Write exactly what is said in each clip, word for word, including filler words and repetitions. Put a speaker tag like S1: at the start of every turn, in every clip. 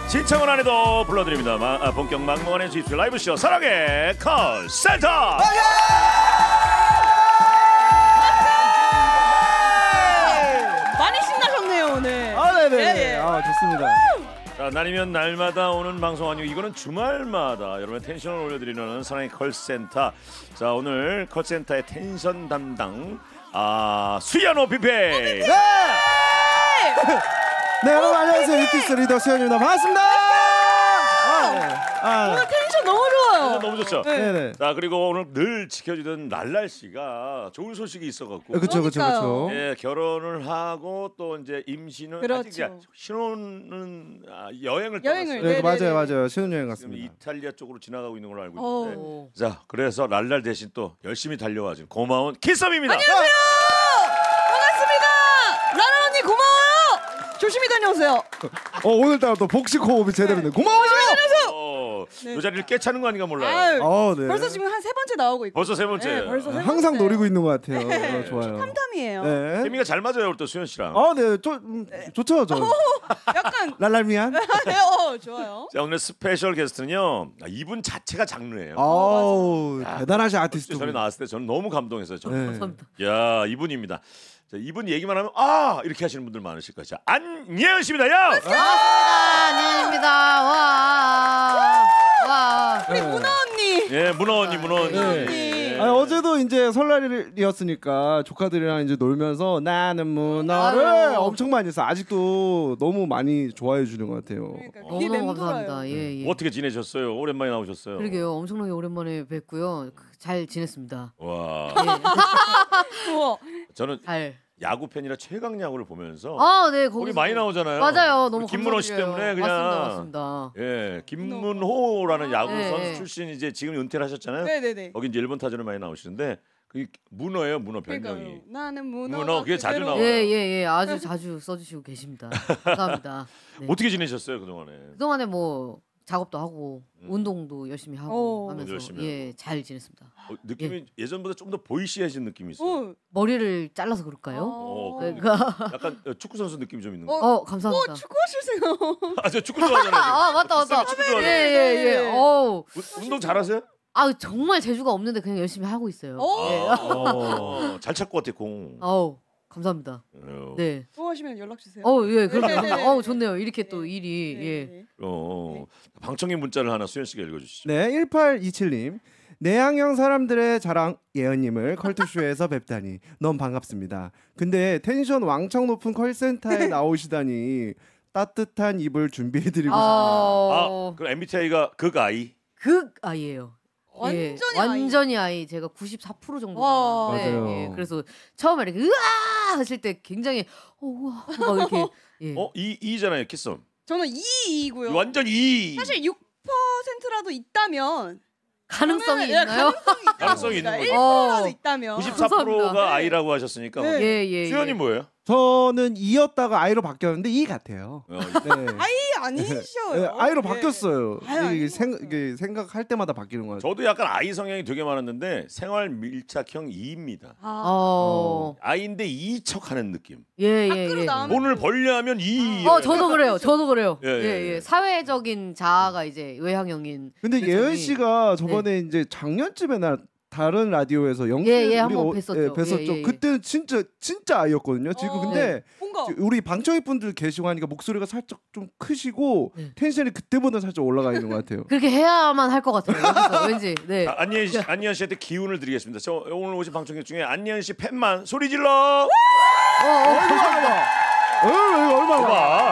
S1: 신청은 안 해도 불러드립니다. 마, 아, 본격 막무가내 주입쇼 라이브쇼 사랑의 콜센터.
S2: 많이 신나셨네요 오늘.
S3: 아 네네.
S2: 예, 예.
S3: 아 좋습니다.
S1: 자, 날이면 날마다 오는 방송 아니고 이거는 주말마다 여러분의 텐션을 올려드리는 사랑의 콜센터. 자, 오늘 콜센터의 텐션 담당 아 수연 오피페.
S3: 네. 네 여러분 안녕하세요. 유키스 리더 수현입니다. 반갑습니다. 아, 네. 아,
S2: 오늘 텐션 너무 좋아요.
S1: 너무 좋죠.
S3: 네네. 네.
S1: 자, 그리고 오늘 늘 지켜주던 날날 씨가 좋은 소식이 있어갖고.
S3: 그렇죠, 그렇죠, 그렇죠.
S1: 예, 결혼을 하고 또 이제 임신은
S2: 그렇죠.
S1: 아직 신혼은 아, 여행을
S2: 여행을,
S1: 떠났어요.
S3: 네, 맞아요, 맞아요. 신혼여행
S1: 지금
S3: 갔습니다.
S1: 이탈리아 쪽으로 지나가고 있는 걸로 알고
S2: 오.
S1: 있는데. 자, 그래서 날날 대신 또 열심히 달려와준 고마운 키썸입니다.
S2: 안녕하세요. 반갑습니다. 라라 언니 고마워요. 조심히 다녀오세요.
S3: 어 오늘따라 또 복식 호흡이 제대로 네. 고마워요.
S1: 어,
S2: 네.
S1: 이 자리를 깨차는 거 아닌가 몰라요.
S2: 아유,
S3: 어, 네.
S2: 벌써 지금 한 세 번째 나오고 있고.
S1: 벌써 세 번째.
S2: 네, 벌써 세
S3: 항상
S2: 번째.
S3: 노리고 있는 것 같아요.
S2: 네.
S3: 어, 좋아요.
S2: 탐탐이에요.
S3: 네.
S1: 케미가 잘 맞아요, 우리 또 수현 씨랑.
S3: 아, 네, 저 음, 좋죠, 저.
S2: 약간
S3: 랄랄미안.
S2: 네, 어, 좋아요.
S1: 자, 오늘 스페셜 게스트는요. 아, 이분 자체가 장르예요.
S3: 아우 대단하신 아티스트.
S1: 전에 나왔을 때 저는 너무 감동했어요. 저는.
S3: 네.
S1: 야, 이분입니다. 자, 이분 얘기만 하면 아 이렇게 하시는 분들 많으실 거예요. 자, 안예은 씨입니다. 야.
S4: 안녕입니다. 와. 와.
S2: 우리 문화 언니.
S1: 예, 문어 언니, 문어 언니.
S3: 네.
S1: 예.
S3: 아니, 어제도 이제 설날이었으니까 조카들이랑 이제 놀면서 나는 문어를
S4: 아유.
S3: 엄청 많이 했어. 아직도 너무 많이 좋아해 주는 것 같아요.
S2: 그러니까
S3: 어.
S2: 귀
S4: 너무
S2: 맴돌아요.
S4: 감사합니다. 예, 예.
S1: 어떻게 지내셨어요? 오랜만에 나오셨어요.
S4: 그러게요. 엄청나게 오랜만에 뵙고요. 그, 잘 지냈습니다.
S1: 와,
S4: 예.
S2: 우와.
S1: 저는
S4: 잘.
S1: 야구 팬이라 최강 야구를 보면서
S4: 아, 네.
S1: 거기
S4: 거기
S1: 많이 나오잖아요.
S4: 맞아요. 너무
S1: 우리 김문호 씨
S4: 감사드려요.
S1: 때문에 그냥
S4: 맞습니다. 맞습니다.
S1: 예, 김문호라는 야구
S4: 네,
S1: 선수
S4: 네.
S1: 출신 이제 지금 은퇴를 하셨잖아요.
S2: 네네네.
S1: 거기 이제 일본 타전을 많이 나오시는데 그 문어예요, 문어 별명이.
S2: 그러니까요. 나는 문어.
S1: 문어, 그게 자주 나와요.
S4: 예, 예, 예. 아주 자주 써 주시고 계십니다. 감사합니다. 네.
S1: 어떻게 지내셨어요 그동안에?
S4: 그동안에 뭐 작업도 하고
S1: 음.
S4: 운동도 열심히 하고
S2: 오.
S4: 하면서
S1: 열심히
S4: 예, 잘 지냈습니다.
S1: 어, 느낌이 예. 전보다 좀 더 보이시해진 느낌이 있어요.
S2: 어.
S4: 머리를 잘라서 그럴까요?
S1: 어,
S4: 그러니까
S1: 약간 축구 선수 느낌이 좀 있는
S2: 어,
S1: 거.
S4: 어, 감사합니다.
S2: 어, 축구하실 생각.
S1: 아, 저 축구 좋아하잖아요.
S4: 아, 맞다, 맞다.
S1: 축구
S4: 예,
S1: 좋아하잖아요.
S4: 예, 예. 어우.
S1: 우- 운동 잘하세요?
S4: 아, 정말 재주가 없는데 그냥 열심히 하고 있어요.
S2: 오.
S4: 예.
S1: 어, 잘 찾고 같아 공.
S4: 어우, 감사합니다.
S1: 어,
S4: 네.
S2: 좋아하시면 연락 주세요.
S4: 어, 예,
S2: 네,
S4: 그럼요.
S2: 네, 네.
S4: 어우, 좋네요. 이렇게 또 일이
S2: 네,
S4: 예.
S2: 네.
S1: 어. 방청객 문자를 하나 수현 씨가 읽어주시죠.
S3: 네, 일팔이칠 님. 내향형 사람들의 자랑 예언님을 컬투쇼에서 뵙다니 너무 반갑습니다. 근데 텐션 왕창 높은 컬센터에 나오시다니 따뜻한 입을 준비해드리고 싶네요.
S4: 어.
S1: 아, 그럼 엠비티아이가 극 아이.
S4: 극 아이예요. 예,
S2: 완전히 아이.
S4: 완전히 아이. 제가 구십사 퍼센트 정도.
S2: 와.
S4: 네,
S3: 맞아요.
S4: 예. 그래서 처음에 이렇게 으아 하실 때 굉장히 어, 우와 막 이렇게 예.
S1: 어, 이 이잖아요, 키썸.
S2: 저는 이이고요.
S1: 완전 이.
S2: 사실 육 퍼센트라도 있다면
S4: 가능성이
S2: 그러면은, 예,
S4: 있나요?
S2: 가능성이,
S1: 가능성이 있는
S2: 거죠.
S1: 거죠.
S2: 일 퍼센트라도
S4: 어.
S2: 있다면.
S1: 구십사 퍼센트가
S4: 감사합니다.
S1: 아이라고 하셨으니까.
S2: 네.
S4: 예, 예.
S1: 수현이
S4: 예.
S1: 뭐예요?
S3: 저는 이였다가 아이로 바뀌었는데 이 같아요.
S1: 어,
S3: 네.
S2: 아이 아니셔요.
S3: 네, 아이로
S2: 예.
S3: 바뀌었어요.
S2: 아유,
S3: 이게
S2: 아니고.
S3: 생, 이게 생각할 때마다 바뀌는 것 같아요.
S1: 저도 약간 아이 성향이 되게 많았는데 생활 밀착형 이입니다.
S2: 아,
S4: 어.
S1: 아이인데 이척하는 느낌.
S4: 예, 예,
S2: 밖으로
S4: 예.
S2: 나오면-
S1: 돈을 벌려면 이.
S4: 어, 저도 그래요. 저도 그래요.
S1: 예,
S4: 예,
S1: 예,
S4: 예.
S1: 예.
S4: 사회적인 자아가 이제 외향형인.
S3: 근데
S4: 표정이-
S3: 예은 씨가 저번에 이제 작년쯤에 나 다른 라디오에서 영재
S4: 예, 예,
S3: 우리
S4: 한번
S3: 어-
S4: 뵀었죠.
S3: 예, 뵀었죠.
S4: 예, 예, 예.
S3: 그때는 진짜 진짜 아이였거든요. 지금
S2: 어.
S3: 근데
S2: 뭔가
S3: 우리 방청객 분들 계시고 하니까 목소리가 살짝 좀 크시고
S4: 네.
S3: 텐션이 그때보다 살짝 올라가 있는 것 같아요.
S4: 그렇게 해야만 할 것 같아요. 여기서 왠지. 네.
S1: 아, 안예은 씨, 안예은 씨한테 기운을 드리겠습니다. 저 오늘 오신 방청객 중에 안예은 씨 팬만 소리 질러.
S4: 어, 어.
S3: 어, 이거 얼마 봐.
S1: 봐.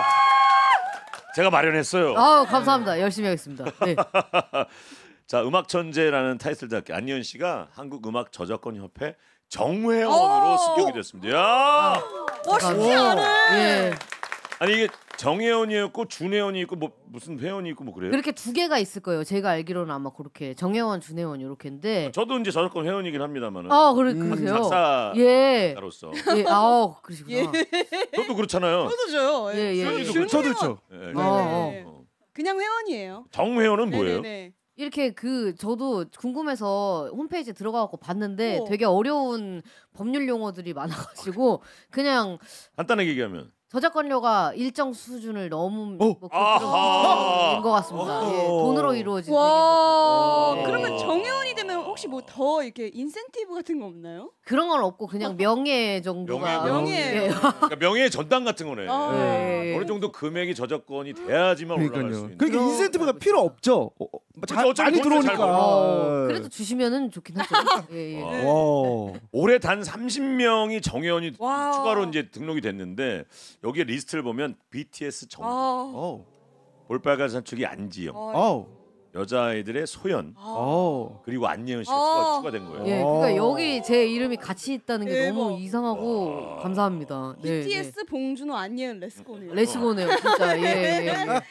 S1: 제가 마련했어요.
S4: 아, 감사합니다. 열심히 하겠습니다. 네.
S1: 자, 음악 천재라는 타이틀답게 안예은 씨가 한국 음악 저작권 협회 정회원으로
S2: 오!
S1: 승격이 됐습니다. 야!
S2: 와 쉽지 않아.
S4: 예.
S1: 아니 이게 정회원이었고 준회원이 있고 뭐 무슨 회원이 있고 뭐 그래요?
S4: 그렇게 두 개가 있을 거예요. 제가 알기로는 아마 그렇게 정혜원, 준혜원 이렇게인데.
S1: 저도 이제 저작권 회원이긴 합니다만은.
S4: 아, 그래
S3: 음,
S4: 그러세요.
S1: 작사
S4: 예.
S1: 자로서.
S4: 예. 아, 그러시구나.
S1: 저도 그렇잖아요.
S2: 저도 줘요.
S4: 예, 예,
S1: 예.
S2: 준회원.
S3: 저도 있죠.
S1: 예,
S2: 네,
S1: 예.
S4: 어,
S2: 네.
S1: 어.
S2: 그냥 회원이에요.
S1: 정회원은 뭐예요?
S2: 네네네.
S4: 이렇게 그 저도 궁금해서 홈페이지에 들어가갖고 봤는데
S2: 오.
S4: 되게 어려운 법률 용어들이 많아가지고 그냥
S1: 간단하게 얘기하면
S4: 저작권료가 일정 수준을 넘은
S3: 오.
S4: 뭐
S1: 아하.
S4: 그런 것 같습니다.
S3: 오.
S4: 예, 돈으로 이루어진
S2: 와
S4: 세계관.
S2: 그러면
S1: 어.
S2: 정혜원이 되면 혹시 뭐 더 이렇게 인센티브 같은 거 없나요?
S4: 그런 건 없고 그냥 명예 정도가
S1: 명예,
S2: 명예.
S4: 예.
S1: 그러니까 명예의 전당 같은 거네.
S2: 아.
S4: 예, 예.
S1: 어느 정도 금액이 저작권이 돼야지만 올라갈 수
S3: 그러니까요.
S1: 있는.
S3: 그러니까
S4: 그런-
S3: 인센티브가 필요 없죠. 어, 어, 자,
S1: 그렇죠. 어차피
S3: 많이
S1: 돈을 잘
S3: 들어오니까.
S4: 어, 그래도 주시면은 좋긴 하죠. 예, 예.
S1: 와.
S3: 와.
S1: 올해 단 삼십 명이 정혜원이
S2: 와우.
S1: 추가로 이제 등록이 됐는데 여기에 리스트를 보면 비티에스 정,
S2: 아.
S3: 어.
S1: 볼빨간 산축이 안지영,
S2: 아.
S3: 어.
S1: 여자아이들의 소연,
S2: 아.
S3: 어.
S1: 그리고 안예은 씨가
S2: 아.
S1: 추가, 추가된 거예요.
S4: 예,
S3: 어.
S4: 그러니까 여기 제 이름이 같이 있다는 게
S2: 대박.
S4: 너무 이상하고
S1: 와.
S4: 감사합니다. 네,
S2: 비티에스 봉준호 안예은 레스코네요.
S4: 네. 레츠고네요, 진짜. 예, 예,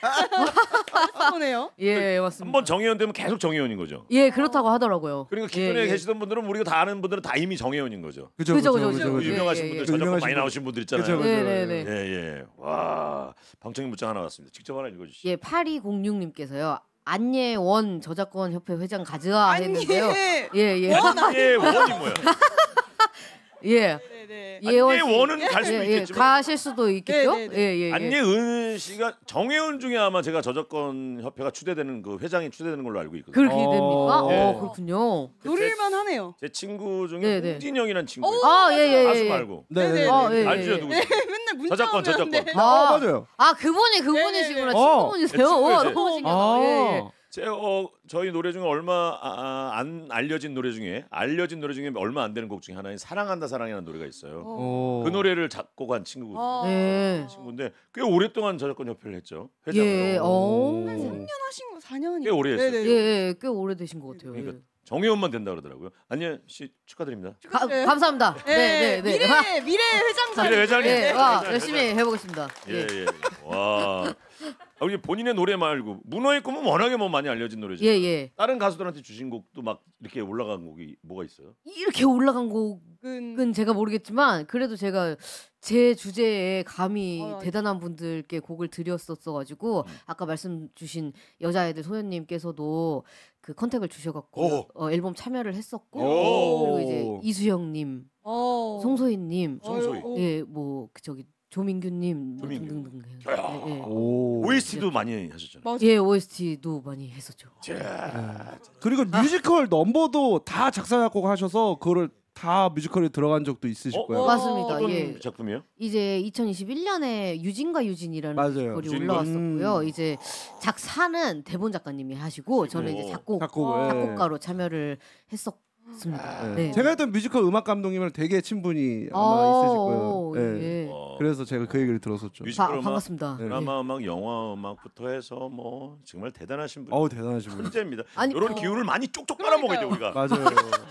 S2: 레스코네요.
S4: 예, 예, 맞습니다.
S1: 한번 정혜원 되면 계속 정혜원인 거죠.
S4: 예, 그렇다고 하더라고요.
S1: 그러니까 기존에
S4: 예, 예.
S1: 계시던 분들은 우리가 다 아는 분들은 다 이미 정혜원인 거죠.
S3: 그죠,
S4: 그죠,
S3: 그죠,
S4: 그죠,
S3: 그죠,
S1: 그
S4: 그죠.
S3: 그죠.
S1: 유명하신
S4: 예, 예,
S1: 분들
S4: 예.
S1: 저작권
S3: 유명하신
S1: 많이
S3: 분들.
S1: 나오신 분들 있잖아요.
S3: 그죠, 그죠.
S4: 네, 네, 네.
S1: 예, 예. 와, 방청객 문자 하나 왔습니다. 직접 하나 읽어주시죠.
S4: 예, 팔이공육님께서요. 안예원 저작권 협회 회장 가즈아 했는데요.
S2: 안예.
S4: 예, 예.
S1: 안예 원이 뭐야?
S4: 예.
S2: 네네.
S4: 예원 씨.
S1: 안예 원은 갈 수도
S4: 예, 예.
S1: 있겠지만
S4: 가실 수도 있겠죠?
S2: 네, 네,
S4: 예, 예, 예.
S1: 안예은 씨가 정혜원 중에 아마 제가 저작권 협회가 추대되는 그 회장이 추대되는 걸로 알고 있거든요.
S4: 그렇게
S3: 어.
S4: 됩니까?
S1: 예.
S4: 어, 그렇군요.
S2: 노릴만 하네요.
S1: 제 친구 중에
S4: 네, 네.
S1: 홍진영이라는 친구 있어요.
S4: 아, 예, 예,
S1: 가수
S4: 예.
S1: 말고
S3: 네, 네.
S2: 네네.
S4: 아, 예, 예.
S1: 알죠 누구지?
S2: 맨날 문자
S1: 저작권,
S2: 오면
S1: 저작권.
S2: 네.
S3: 아,
S4: 아,
S3: 맞아요.
S4: 아, 그분이 그분이시구나.
S2: 네네네.
S3: 어.
S4: 친구분이세요?
S1: 제 친구예요,
S4: 와,
S1: 제.
S4: 너무 신기하다.
S3: 아.
S4: 예, 예.
S1: 제, 어, 저희 노래 중에 얼마 아, 아, 안 알려진 노래 중에 알려진 노래 중에 얼마 안 되는 곡 중에 하나인 사랑한다 사랑이라는 노래가 있어요.
S2: 어.
S3: 어.
S1: 그 노래를 작곡한 친구거든요.
S2: 아.
S4: 네.
S1: 친구인데 꽤 오랫동안 저작권 협회를 했죠. 회장으로.
S4: 예, 어.
S2: 한 삼 년 하신 거 사 년이.
S1: 꽤 오래 했어요.
S2: 네네.
S4: 예, 예, 꽤 오래되신 것 같아요.
S1: 그러니까
S4: 예.
S1: 정혜원만 된다 그러더라고요. 안녕 씨 축하드립니다.
S4: 가,
S2: 축하드려요.
S4: 감사합니다. 네, 네, 네.
S2: 미래 미래 회장님.
S1: 미래 회장님.
S4: 예,
S1: 네,
S4: 와,
S1: 네,
S4: 열심히
S1: 네.
S4: 해보겠습니다.
S1: 예,
S4: 예.
S1: 예. 와. 아, 우리 본인의 노래 말고 문어의 꿈은 워낙에 뭐 많이 알려진 노래죠.
S4: 예, 예.
S1: 다른 가수들한테 주신 곡도 막 이렇게 올라간 곡이 뭐가 있어요?
S4: 이렇게 올라간 곡은
S2: 근
S4: 제가 모르겠지만 그래도 제가 제 주제에 감히
S2: 어,
S4: 대단한 분들께 곡을 드렸었어가지고
S1: 음.
S4: 아까 말씀 주신 여자애들 소연님께서도 그 컨택을 주셔갖고
S1: 오.
S4: 어, 앨범 참여를 했었고
S1: 오.
S4: 그리고 이제 이수영님,
S2: 어.
S4: 송소희님,
S1: 송소희.
S2: 어.
S4: 예, 뭐 그 저기 조민규님 뭐
S1: 조민규.
S4: 등등등.
S1: 야.
S4: 예, 예.
S3: 오.
S1: 오에스티도 많이 하셨잖아요.
S2: 맞아.
S4: 예, 오에스티도 많이 했었죠.
S1: 자,
S3: 그리고 뮤지컬 넘버도 다 작사 작곡 하셔서 그거를 다 뮤지컬에 들어간 적도 있으실
S1: 어?
S3: 거예요.
S2: 어.
S4: 맞습니다.
S1: 어떤
S4: 예.
S1: 작품이에요?
S4: 이제 이천이십일 년에 유진과 유진이라는
S3: 맞아요.
S4: 뮤지컬이
S1: 유진과-
S4: 올라왔었고요.
S3: 음.
S4: 이제 작사는 대본 작가님이 하시고 저는
S1: 오.
S4: 이제 작곡
S3: 작곡을.
S4: 작곡가로 참여를 했었습니다.
S3: 네.
S4: 네.
S3: 제가 했던 뮤지컬 음악 감독님을 되게 친분이 아마
S4: 어,
S3: 있으실 거예요. 네.
S4: 예.
S1: 어,
S3: 그래서 제가 그 얘기를 들었었죠.
S1: 뮤지컬
S4: 바,
S1: 음악,
S4: 반갑습니다.
S3: 네.
S1: 드라마 음악, 영화 음악부터 해서 뭐 정말 대단하신 분.
S3: 어우 대단하신 분.
S1: 천재입니다.
S4: 아니,
S1: 이런
S2: 어.
S1: 기운을 많이 쪽쪽 빨아먹어야 돼 우리가.
S3: 맞아요.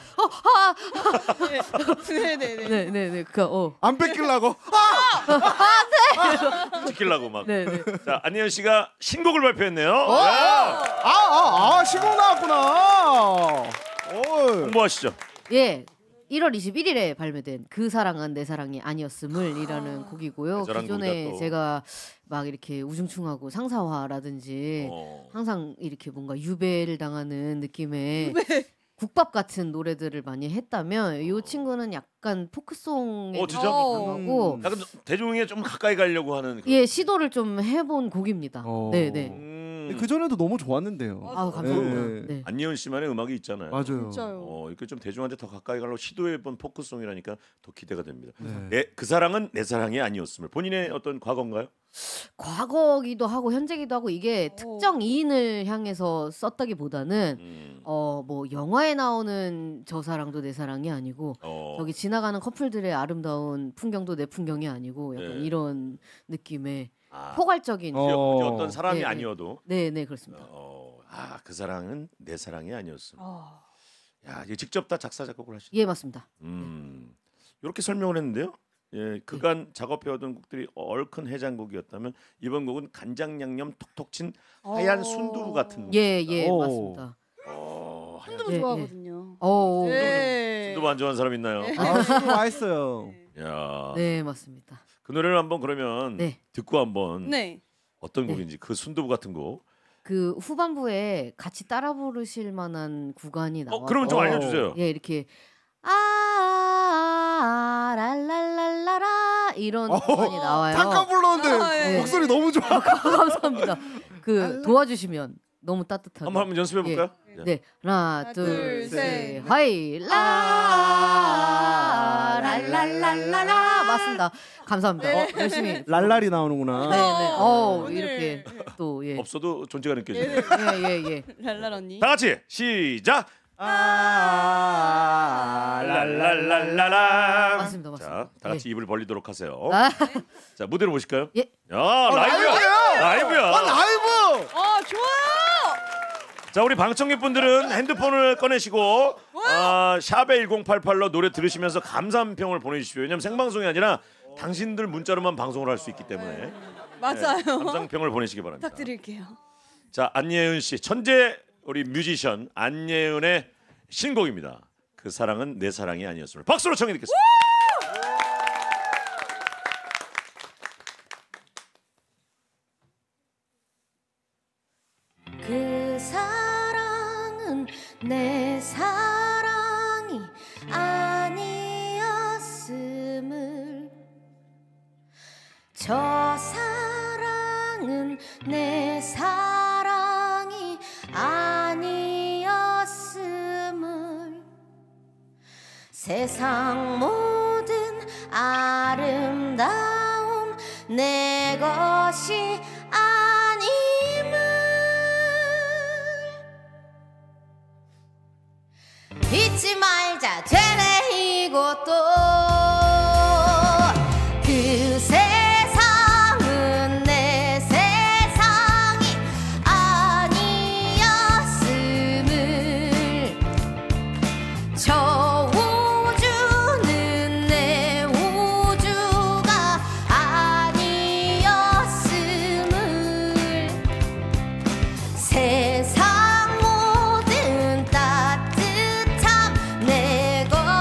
S2: 네네네.
S4: 네, 네, 네. 그 어.
S3: 안 뺏기려고.
S1: 지키려고 막.
S4: 네, 네.
S1: 자, 안예은 씨가 신곡을 발표했네요.
S4: 어?
S1: 야,
S3: 아아 아, 신곡 나왔구나. 오.
S1: 홍보하시죠.
S4: 예. 일월 이십일일에 발매된 그 사랑은 내 사랑이 아니었음을이라는 곡이고요.
S1: 애절한
S4: 기존에
S1: 곡이다, 또.
S4: 제가 막 이렇게 우중충하고 상사화라든지
S1: 어.
S4: 항상 이렇게 뭔가 유배를 당하는 느낌의 국밥 같은 노래들을 많이 했다면 이 친구는 약간 포크송에
S1: 어, 진짜?
S4: 강하고
S3: 음.
S1: 약간
S4: 대중에
S1: 좀 가까이 가려고 하는. 그-
S4: 예 시도를 좀 해본 곡입니다.
S3: 어.
S4: 네, 네.
S1: 음.
S3: 그 전에도 너무 좋았는데요.
S4: 아 감사합니다.
S3: 네.
S4: 네.
S1: 안예은 씨만의 음악이 있잖아요.
S3: 맞아요.
S2: 진짜요.
S1: 어, 이렇게 좀 대중한테 더 가까이 가려고 시도해본 포크송이라니까 더 기대가 됩니다.
S3: 네.
S1: 내, 그 사랑은 내 사랑이 아니었음을 본인의 어떤 과거인가요?
S4: 과거기도 하고 현재기도 하고 이게
S2: 오.
S4: 특정 이인을 향해서 썼다기보다는
S1: 음.
S4: 어 뭐 영화에 나오는 저 사랑도 내 사랑이 아니고
S1: 어.
S4: 저기 지나가는 커플들의 아름다운 풍경도 내 풍경이 아니고 약간
S1: 네.
S4: 이런 느낌의
S1: 아,
S4: 포괄적인
S3: 어.
S1: 굳이 어떤 사람이
S4: 네, 네.
S1: 아니어도
S4: 네, 네 그렇습니다.
S1: 어, 아, 그 사랑은 내 사랑이 아니었음.
S2: 아.
S1: 야, 이게 직접 다 작사 작곡을 하신.
S4: 예, 맞습니다.
S1: 음. 이렇게 설명을 했는데요. 예, 그간 작업해오던 곡들이 얼큰 해장곡이었다면 이번 곡은 간장 양념 톡톡 친 하얀
S2: 어.
S1: 순두부 같은.
S4: 예, 예,
S3: 오.
S4: 맞습니다.
S1: 어, 하얀
S2: 순두부
S4: 네,
S2: 좋아하거든요.
S4: 어, 네.
S2: 네.
S1: 순두부 안 좋아하는 사람 있나요?
S3: 아 순두 맛있어요.
S1: 야,
S4: 네, 맞습니다.
S1: 그 노래를 한번 그러면
S4: 네.
S1: 듣고 한번
S2: 네.
S1: 어떤
S4: 네.
S1: 곡인지 그 순두부 같은 곡.
S4: 그 후반부에 같이 따라 부르실 만한 구간이 나와서
S1: 어, 그러면 좀
S3: 어.
S1: 알려주세요.
S4: 예, 이렇게 아 랄랄랄라라 이런
S3: 어,
S4: 부분이 나와요.
S3: 잠깐 불렀는데
S2: 아, 예.
S3: 목소리 너무 좋아.
S4: 감사합니다. 그 도와주시면 너무 따뜻하게.
S1: 한번 한번 연습해 볼까요?
S4: 예. 네, 하나,
S2: 하나,
S4: 둘,
S2: 둘,
S4: 셋,
S2: 셋.
S4: 하이 라 랄랄랄랄라 맞습니다. 감사합니다.
S2: 네.
S4: 어, 열심히.
S3: 랄랄이 나오는구나.
S4: 네, 네. 어,
S2: 오늘-
S4: 이렇게 또 예.
S1: 없어도 존재가 느껴져요.
S4: 예, 예, 예.
S2: 랄랄 언니.
S1: 다 같이 시작.
S3: 아,
S1: 랄랄랄랄라.
S4: 맞습니다, 맞습니다.
S1: 자, 다 같이 입을 벌리도록 하세요.
S4: 아,
S1: 자, 무대로 보실까요?
S4: 예.
S1: 야, 라이브야. 라이브야.
S3: 아, 라이브.
S2: 아 좋아요.
S1: 자, 우리 방청객 분들은 핸드폰을 꺼내시고 아, 샵에 일공팔팔로 노래 들으시면서 감사 한 평을 보내주십시오. 왜냐면 생방송이 아니라 당신들 문자로만 방송을 할 수 있기 때문에
S2: 맞아요.
S1: 감사 한 평을 보내시기 바랍니다.
S2: 부탁드릴게요.
S1: 자, 안예은 씨, 천재 우리 뮤지션 안예은의 신곡입니다. 그 사랑은 내 사랑이 아니었음을 박수로 청해 듣겠습니다.
S4: 그 사랑은 내 사랑이 아니었음을 저 사랑은 내 사랑이 아니었음을 세상 모든 아름다움 내 것이 아님을 잊지 말자 되네 이곳도 그 세상은 내 세상이 아니었음을 저 우주는 내 우주가 아니었음을 세상 모든 따뜻함 내 것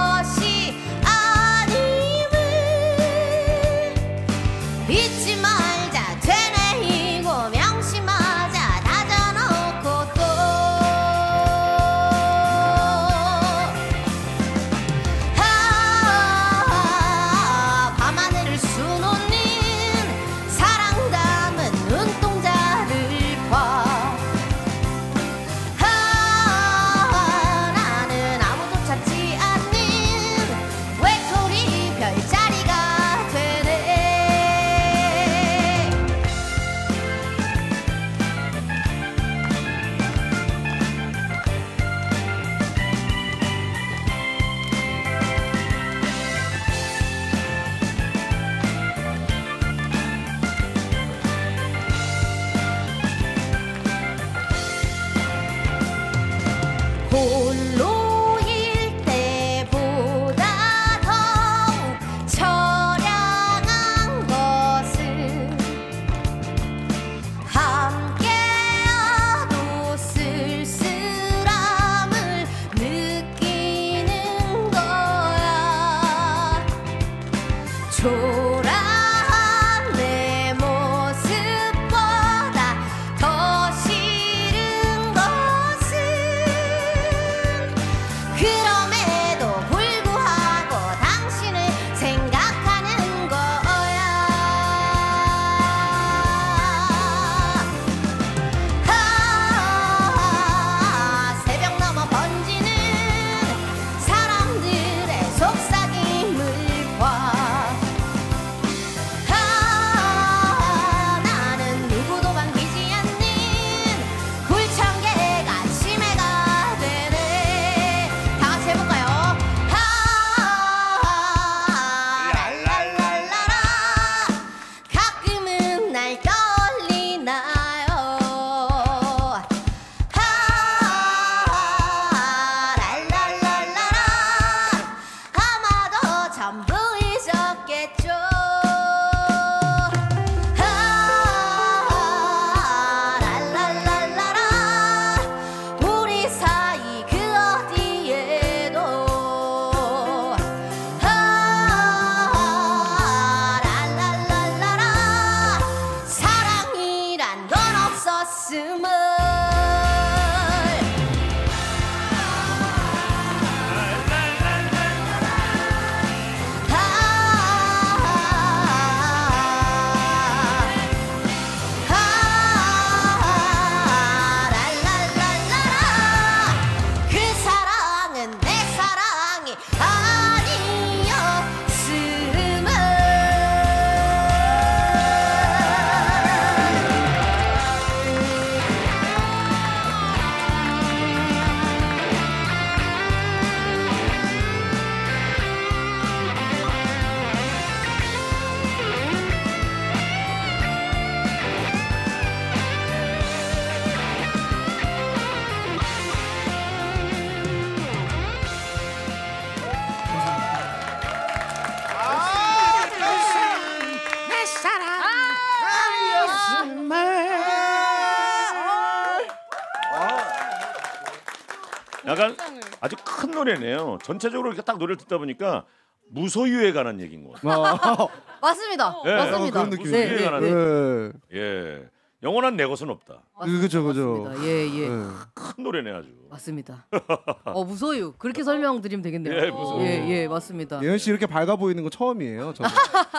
S1: 약간
S2: 땅을.
S1: 아주 큰 노래네요. 전체적으로 이렇게 딱 노래를 듣다 보니까 무소유에 관한 얘기인 것 같아요.
S3: 아,
S4: 맞습니다.
S1: 네,
S4: 맞습니다.
S3: 그런 느낌이에요.
S1: 네, 네, 네.
S3: 네.
S1: 예, 영원한 내 것은 없다.
S3: 그죠, 그죠.
S4: 맞습니다. 예, 예.
S3: 네.
S1: 큰 노래네 아주.
S4: 맞습니다. 어 무소유 그렇게 설명드리면 되겠네요.
S1: 예, 무소유.
S4: 예, 예, 맞습니다.
S3: 예은 씨 이렇게 밝아 보이는 거 처음이에요. 저는.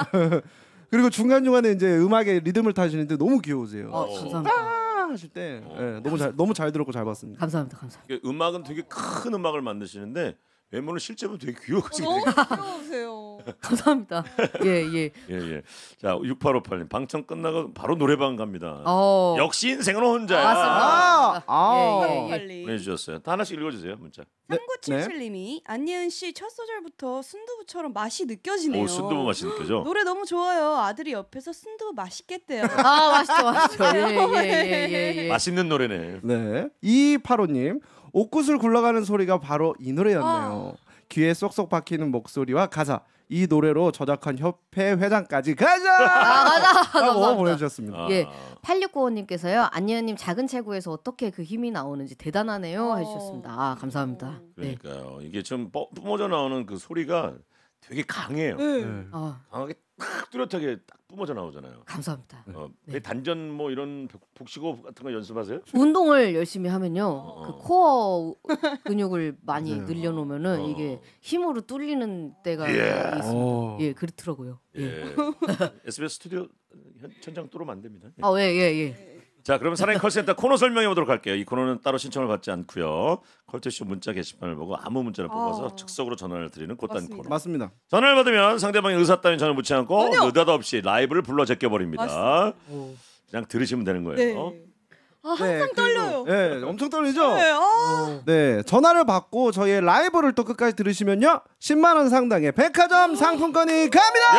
S3: 그리고 중간 중간에 이제 음악에 리듬을 타시는데 너무 귀여우세요.
S4: 어, 감사합니다.
S3: 아 하실 때 예, 너무 잘 너무 잘 들었고 잘 봤습니다.
S4: 감사합니다. 감사합니다.
S1: 이게 음악은 되게 큰 음악을 만드시는데 외모는 실제 보면 되게 귀여우시게.
S2: 너무 귀여우세요.
S4: 감사합니다. 예, 예.
S1: 예, 예. 자, 육팔오팔 님 방청 끝나고 바로 노래방 갑니다.
S4: 어.
S1: 역시 인생은 혼자야.
S4: 맞습니다.
S3: 아,
S4: 예, 예, 예.
S2: 빨리.
S1: 보내주셨어요. 다 하나씩 읽어주세요 문자.
S2: 삼구칠칠 님이 안예은 씨 첫 소절부터 순두부처럼 맛이 느껴지네요.
S1: 오, 순두부 맛이 느껴져.
S2: 노래 너무 좋아요. 아들이 옆에서 순두부 맛있겠대요.
S4: 아, 맛있죠, 맛있죠. 예, 예, 예, 예, 예.
S1: 맛있는 노래네.
S3: 네. 이팔오 님 옥구슬 굴러가는 소리가 바로 이 노래였네요. 귀에 쏙쏙 박히는 목소리와 가사. 이 노래로 저작한 협회 회장까지 가자!
S4: 아, 맞아.
S3: 라고
S4: 감사합니다.
S3: 보내주셨습니다.
S1: 아,
S4: 예. 팔육구오 님께서요. 안예은님 작은 체구에서 어떻게 그 힘이 나오는지 대단하네요
S2: 어.
S4: 해주셨습니다. 아, 감사합니다. 네.
S1: 그러니까요. 이게 좀 뻐- 뿜어져 나오는 그 소리가 되게 강해요.
S2: 네.
S3: 네.
S4: 아,
S1: 강하게 딱 뚜렷하게 딱 뿜어져 나오잖아요.
S4: 감사합니다.
S1: 어,
S4: 네.
S1: 단전 뭐 이런 복- 복식호흡 같은 거 연습하세요?
S4: 운동을 열심히 하면요,
S1: 어.
S4: 그 코어 근육을 많이
S3: 맞아요.
S4: 늘려놓으면은
S1: 어.
S4: 이게 힘으로 뚫리는 때가
S1: 예.
S4: 있습니다.
S3: 오.
S4: 예, 그렇더라고요. 예.
S1: 예. 에스비에스 스튜디오 현, 현장 뚫으면 안 됩니다. 예.
S4: 아, 예, 예, 예.
S1: 자, 그럼 사랑의 컬센터 코너 설명해 보도록 할게요. 이 코너는 따로 신청을 받지 않고요. 컬투쇼 문자 게시판을 보고 아무 문자를 뽑아서
S2: 아.
S1: 즉석으로 전화를 드리는 꽃단
S2: 맞습니다.
S1: 코너.
S3: 맞습니다.
S1: 전화를 받으면 상대방의 의사 따윈 전혀 묻지 않고
S2: 전혀.
S1: 느닷없이 라이브를 불러 제껴 버립니다.
S2: 맞습니다.
S4: 오.
S1: 그냥 들으시면 되는 거예요.
S2: 네. 아, 항상
S3: 네, 그리고-
S2: 떨려요.
S3: 네, 엄청 떨리죠?
S2: 네, 아.
S3: 네, 전화를 받고 저희의 라이브를 또 끝까지 들으시면요 십만 원 상당의 백화점 상품권이 갑니다.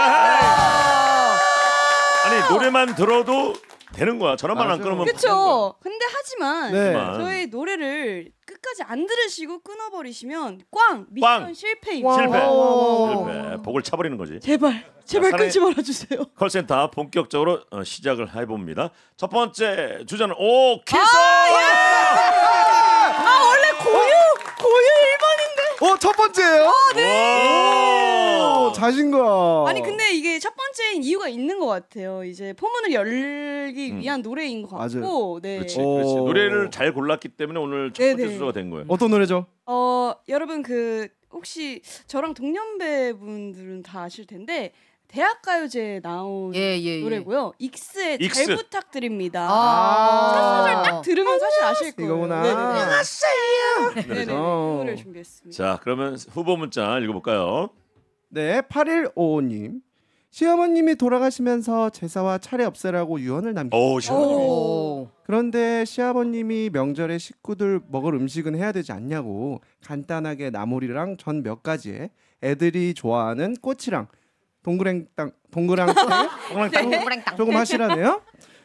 S1: 야하! 아니 노래만 들어도 되는 거야. 전화만 안
S3: 맞아요.
S1: 끊으면
S2: 그렇죠. 근데 하지만
S3: 네.
S1: 하지만
S2: 저희 노래를 끝까지 안 들으시고 끊어버리시면 꽝 미션
S1: 꽝!
S2: 실패입니다.
S1: 실패.
S3: 오.
S1: 실패. 복을 차버리는 거지.
S2: 제발 제발
S1: 사랑해-
S2: 끊지 말아주세요.
S1: 콜센터 본격적으로 어, 시작을 해봅니다. 첫 번째 주자는 오 키스.
S2: 아 원래 고유 고유 일 번인데.
S3: 어, 첫 번째예요?
S1: 오.
S3: 오, 자신감.
S2: 아니 근데 이게 첫 번째인 이유가 있는 것 같아요. 이제 포문을 열기
S1: 음.
S2: 위한 노래인 것
S3: 맞아요.
S2: 같고, 네.
S1: 그렇지,
S3: 오.
S1: 그렇지. 노래를 잘 골랐기 때문에 오늘 첫 번째
S2: 네네.
S1: 주자가 된 거예요.
S3: 어떤 노래죠?
S2: 어 여러분 그 혹시 저랑 동년배 분들은 다 아실 텐데 대학가요제에 나온
S4: 예, 예, 예.
S2: 노래고요. 익스의
S1: 익스.
S2: 잘 부탁드립니다.
S4: 아,
S2: 첫 소절 딱 들으면 사실 아실 거예요.
S3: 이거구나.
S2: 네네네.
S1: 네.
S2: 네네.
S3: 어.
S2: 이 노래를 준비했습니다.
S1: 자, 그러면 후보 문자 읽어볼까요?
S3: 네, 팔일오오 님. 시어머님이 돌아가시면서 제사와 차례 없애라고 유언을 남기.
S1: 오, 시원해.
S4: 오.
S3: 그런데 시아버님이 명절에 식구들 먹을 음식은 해야 되지 않냐고 간단하게 나물이랑 전 몇 가지에 애들이 좋아하는 꼬치랑 동그랑땅 동그랑땡
S4: 땡땡땡.
S3: 조금 하시라네요.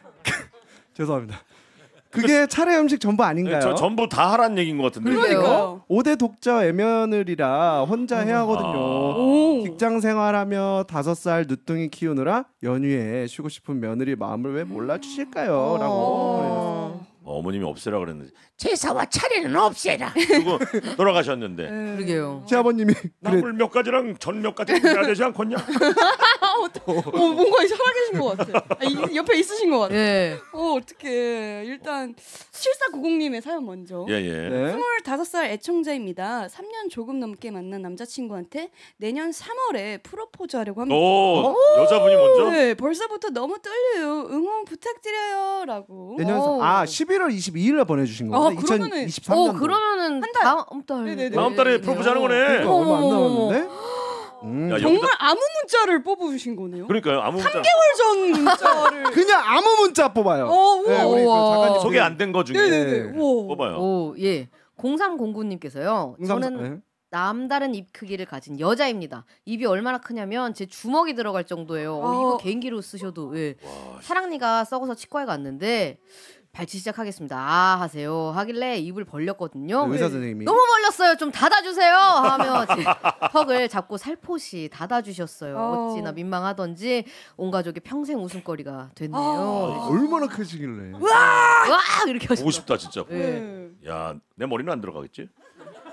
S3: 죄송합니다. 그게 차례 음식 전부 아닌가요?
S1: 저 전부 다 하란 얘기인 것 같은데.
S2: 그러니까요.
S3: 오 대 독자 애며느리라 혼자 해야 하거든요.
S1: 아.
S2: 오.
S3: 직장 생활하며 다섯 살 누뚱이 키우느라 연휴에 쉬고 싶은 며느리 마음을 왜 몰라주실까요? 라고 보내주셨어요.
S2: 어.
S1: 어머님이 없애라 그랬는데 제사와 차례는 없애라. 그리고 돌아가셨는데
S2: 네.
S4: 그러게요.
S3: 시아버님이 그래
S1: 나물 몇 가지랑 전 몇 가지 해야 되지 않겠냐?
S2: 어, 뭔가 살아계신 것 같아. 아, 이, 옆에 있으신 것 같아.
S4: 예.
S2: 어, 어떡해. 일단 칠사구공님의 사연 먼저.
S1: 예 예.
S3: 네.
S2: 스물다섯 살 애청자입니다. 삼 년 조금 넘게 만난 남자친구한테 내년 삼월에 프로포즈 하려고 합니다.
S1: 오 여자분이 먼저.
S2: 네, 벌써부터 너무 떨려요. 응원 부탁드려요. 라고.
S3: 내년
S4: 오.
S3: 아 십일월 이십이일에 보내주신
S2: 아,
S3: 거구나.
S2: 그러면은-
S3: 이천이십삼
S4: 어,
S3: 년도.
S4: 그러면은
S2: 한 달.
S4: 다음 달.
S2: 네네네.
S1: 다음 달에 프로포즈 하는 거네.
S3: 그러니까 얼마 안
S4: 어머, 어머,
S3: 남았는데. 음.
S1: 야, 여기다-
S2: 정말 아무 문자를 뽑으신 거네요.
S1: 그러니까요 아무 문자
S2: 전 문자를.
S3: 그냥 아무 문자 뽑아요.
S2: 어,
S3: 네,
S2: 우와.
S3: 우리 그
S4: 우와.
S3: 작가님
S1: 소개 안 된 거 중에
S2: 네네네.
S3: 네.
S2: 우와.
S1: 뽑아요.
S4: 오, 예. 공삼공구님께서요. 저는
S3: 네.
S4: 남다른 입 크기를 가진 여자입니다. 입이 얼마나 크냐면 제 주먹이 들어갈 정도예요. 어, 이거
S2: 어.
S4: 개인기로 쓰셔도. 예.
S1: 와,
S4: 사랑니가 썩어서 치과에 갔는데 발치 시작하겠습니다. 아 하세요. 하길래 입을 벌렸거든요.
S3: 의사 선생님이
S4: 너무 벌렸어요. 좀 닫아주세요. 하며 제 턱을 잡고 살포시 닫아주셨어요.
S2: 어.
S4: 어찌나 민망하던지 온 가족이 평생 웃음거리가 됐네요.
S2: 아.
S3: 얼마나 크시길래.
S4: 와 이렇게
S1: 보고
S4: 하시고.
S1: 싶다 진짜.
S4: 예.
S2: 네.
S1: 야 내 머리는 안 들어가겠지?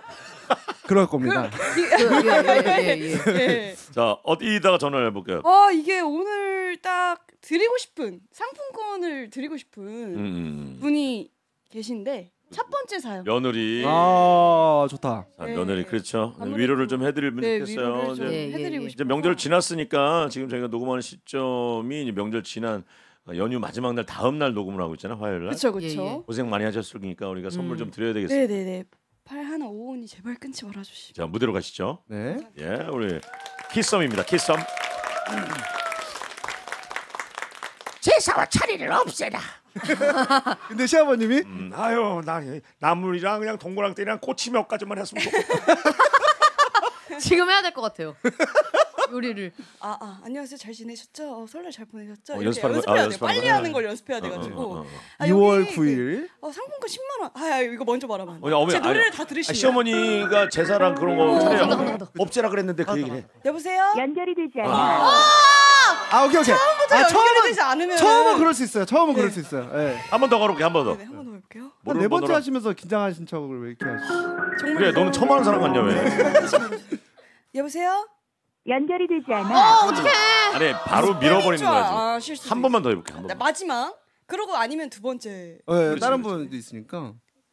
S3: 그럴 겁니다.
S4: 그, 예, 예, 예, 예.
S2: 네.
S1: 자 어디다가 전화를 해볼게요.
S2: 아 이게 오늘 딱 드리고 싶은 상품권을 드리고 싶은
S1: 음.
S2: 분이 계신데 첫 번째 사연.
S1: 며느리.
S3: 아 좋다.
S1: 자,
S2: 네.
S1: 며느리 그렇죠.
S2: 아무래도
S1: 위로를 좀 해드리면
S2: 네,
S1: 좋겠어요.
S2: 위로를 좀
S1: 이제,
S4: 예, 예,
S2: 해드리고
S4: 예.
S1: 이제
S2: 싶어서.
S1: 명절 지났으니까 지금 저희가 녹음하는 시점이 이제 명절 지난 연휴 마지막 날 다음 날 녹음을 하고 있잖아요. 화요일 날.
S2: 그렇죠,
S4: 예, 예.
S2: 그렇죠.
S1: 고생 많이 하셨으니까 우리가 선물
S4: 음.
S1: 좀 드려야 되겠습니다.
S2: 네네네. 팔하나 오원이 제발 끊지 말아주시.
S1: 자 무대로 가시죠.
S3: 네.
S1: 예, 우리 키썸입니다. 키썸.
S5: 제사와 차례를 없애라.
S3: 근데 시아버님이
S1: 음, 아유 나 나물이랑 그냥 동그랑땡이랑 꼬치 몇 가지만 했으면 좋겠다.
S4: 지금 해야 될 것 같아요. 요리를.
S2: 아, 아 안녕하세요. 잘 지내셨죠? 어, 설날 잘 보내셨죠?
S1: 어,
S2: 이렇게
S1: 연습하는 거-
S2: 연습해야
S1: 아,
S2: 돼.
S1: 연습하는
S2: 빨리
S1: 거.
S2: 하는 걸 연습해야 돼가지고.
S1: 어, 어, 어, 어.
S2: 아,
S3: 이월
S2: 여기
S3: 구일.
S2: 그, 어, 상품권 십만 원. 아 이거 먼저 말하면 안 돼.
S1: 어머니, 어머니,
S2: 제 노래를
S1: 아니,
S2: 다
S1: 아,
S2: 들으시면.
S1: 시어머니가 제사랑 그런 거
S2: 어,
S1: 차례
S4: 간다, 간다, 간다.
S1: 없애라 그랬는데 그 얘기를 해.
S2: 여보세요?
S6: 연결이 되지 않아.
S3: 아 오케이 오케이.
S2: 처음부터
S3: 아,
S2: 연결되지 않으면.
S3: 처음은 그럴 수 있어요. 처음은
S2: 네.
S3: 그럴 수 있어요. 예.
S1: 한 번 더 걸어볼게 한 번 더.
S2: 네네 한번 더 해볼게요.
S3: 한
S1: 모르는
S3: 네 번째
S1: 번호로.
S3: 하시면서 긴장하신 척을 왜 이렇게 하시죠?
S2: 정말.
S1: 그래 너는 처음 하는 사람 같냐 왜?
S2: 여보세요?
S6: 연결이 되지 않아.
S4: 어, 어떡해.
S1: 아니 바로 밀어버리는
S2: 좋아.
S1: 거야지.
S2: 아, 실수.
S1: 한 번만 더 해볼게 한
S2: 네,
S1: 번.
S2: 마지막. 그러고 아니면 두 번째.
S3: 예,
S1: 그렇지,
S3: 다른
S1: 그렇지.
S3: 분도 있으니까.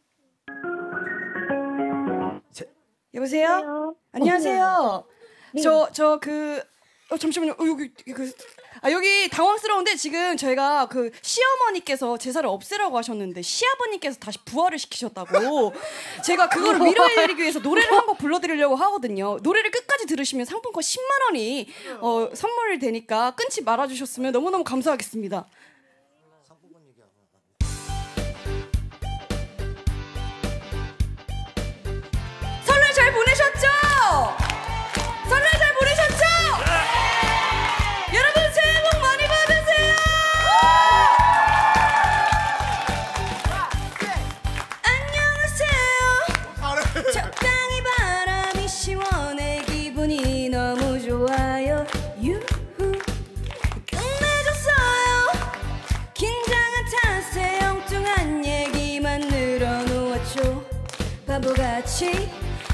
S2: 여보세요? 안녕하세요. 저 저 그 어, 잠시만요. 어, 여기 그 아, 여기 당황스러운데 지금 저희가 그 시어머니께서 제사를 없애라고 하셨는데 시아버님께서 다시 부활을 시키셨다고 제가 그거를 위로해드리기 위해서 노래를 한 곡 불러드리려고 하거든요. 노래를 끝까지 들으시면 상품권 십만 원이 어, 선물이 되니까 끊지 말아주셨으면 너무너무 감사하겠습니다. 설날 잘 보내셨죠? 설날 잘 보내셨죠? 여러분 새해 복 많이 받으세요. 안녕하세요. 적당히 바람이 시원해 기분이 너무 좋아요. 유후 끝내줬어요. 긴장한 탓에 엉뚱한 얘기만 늘어놓았죠. 바보같이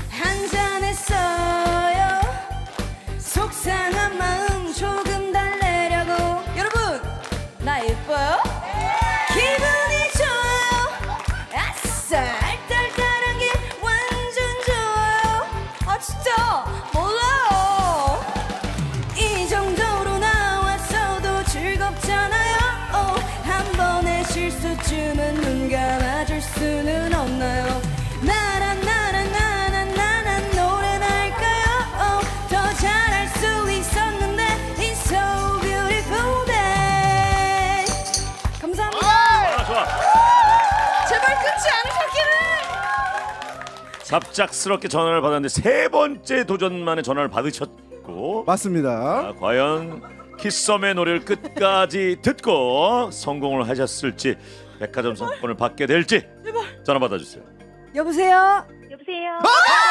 S2: 한잔했어요. 속상한 마음 조금 달래려고. 여러분 나 예뻐요? 기분이 좋아요. 아싸 알딸딸한 게 완전 좋아요. 아 진짜 몰라요. 이 정도로 나왔어도 즐겁잖아요. 어, 한 번의 실수쯤은 눈 감아줄 수는 없나요. 나란 나란 나란 나란 노래나 할까요. 어, 더 잘할 수 있었는데 It's so beautiful day. 감사합니다.
S1: 아, 좋아.
S2: 제발 끊지 않으셨기를.
S1: 삽작스럽게 전화를 받았는데 세 번째 도전만에 전화를 받으셨고
S3: 맞습니다.
S1: 아, 과연 키썸의 노래를 끝까지 듣고 성공을 하셨을지 백화점 상품권을 받게 될지 전화 받아주세요.
S2: 여보세요.
S6: 여보세요.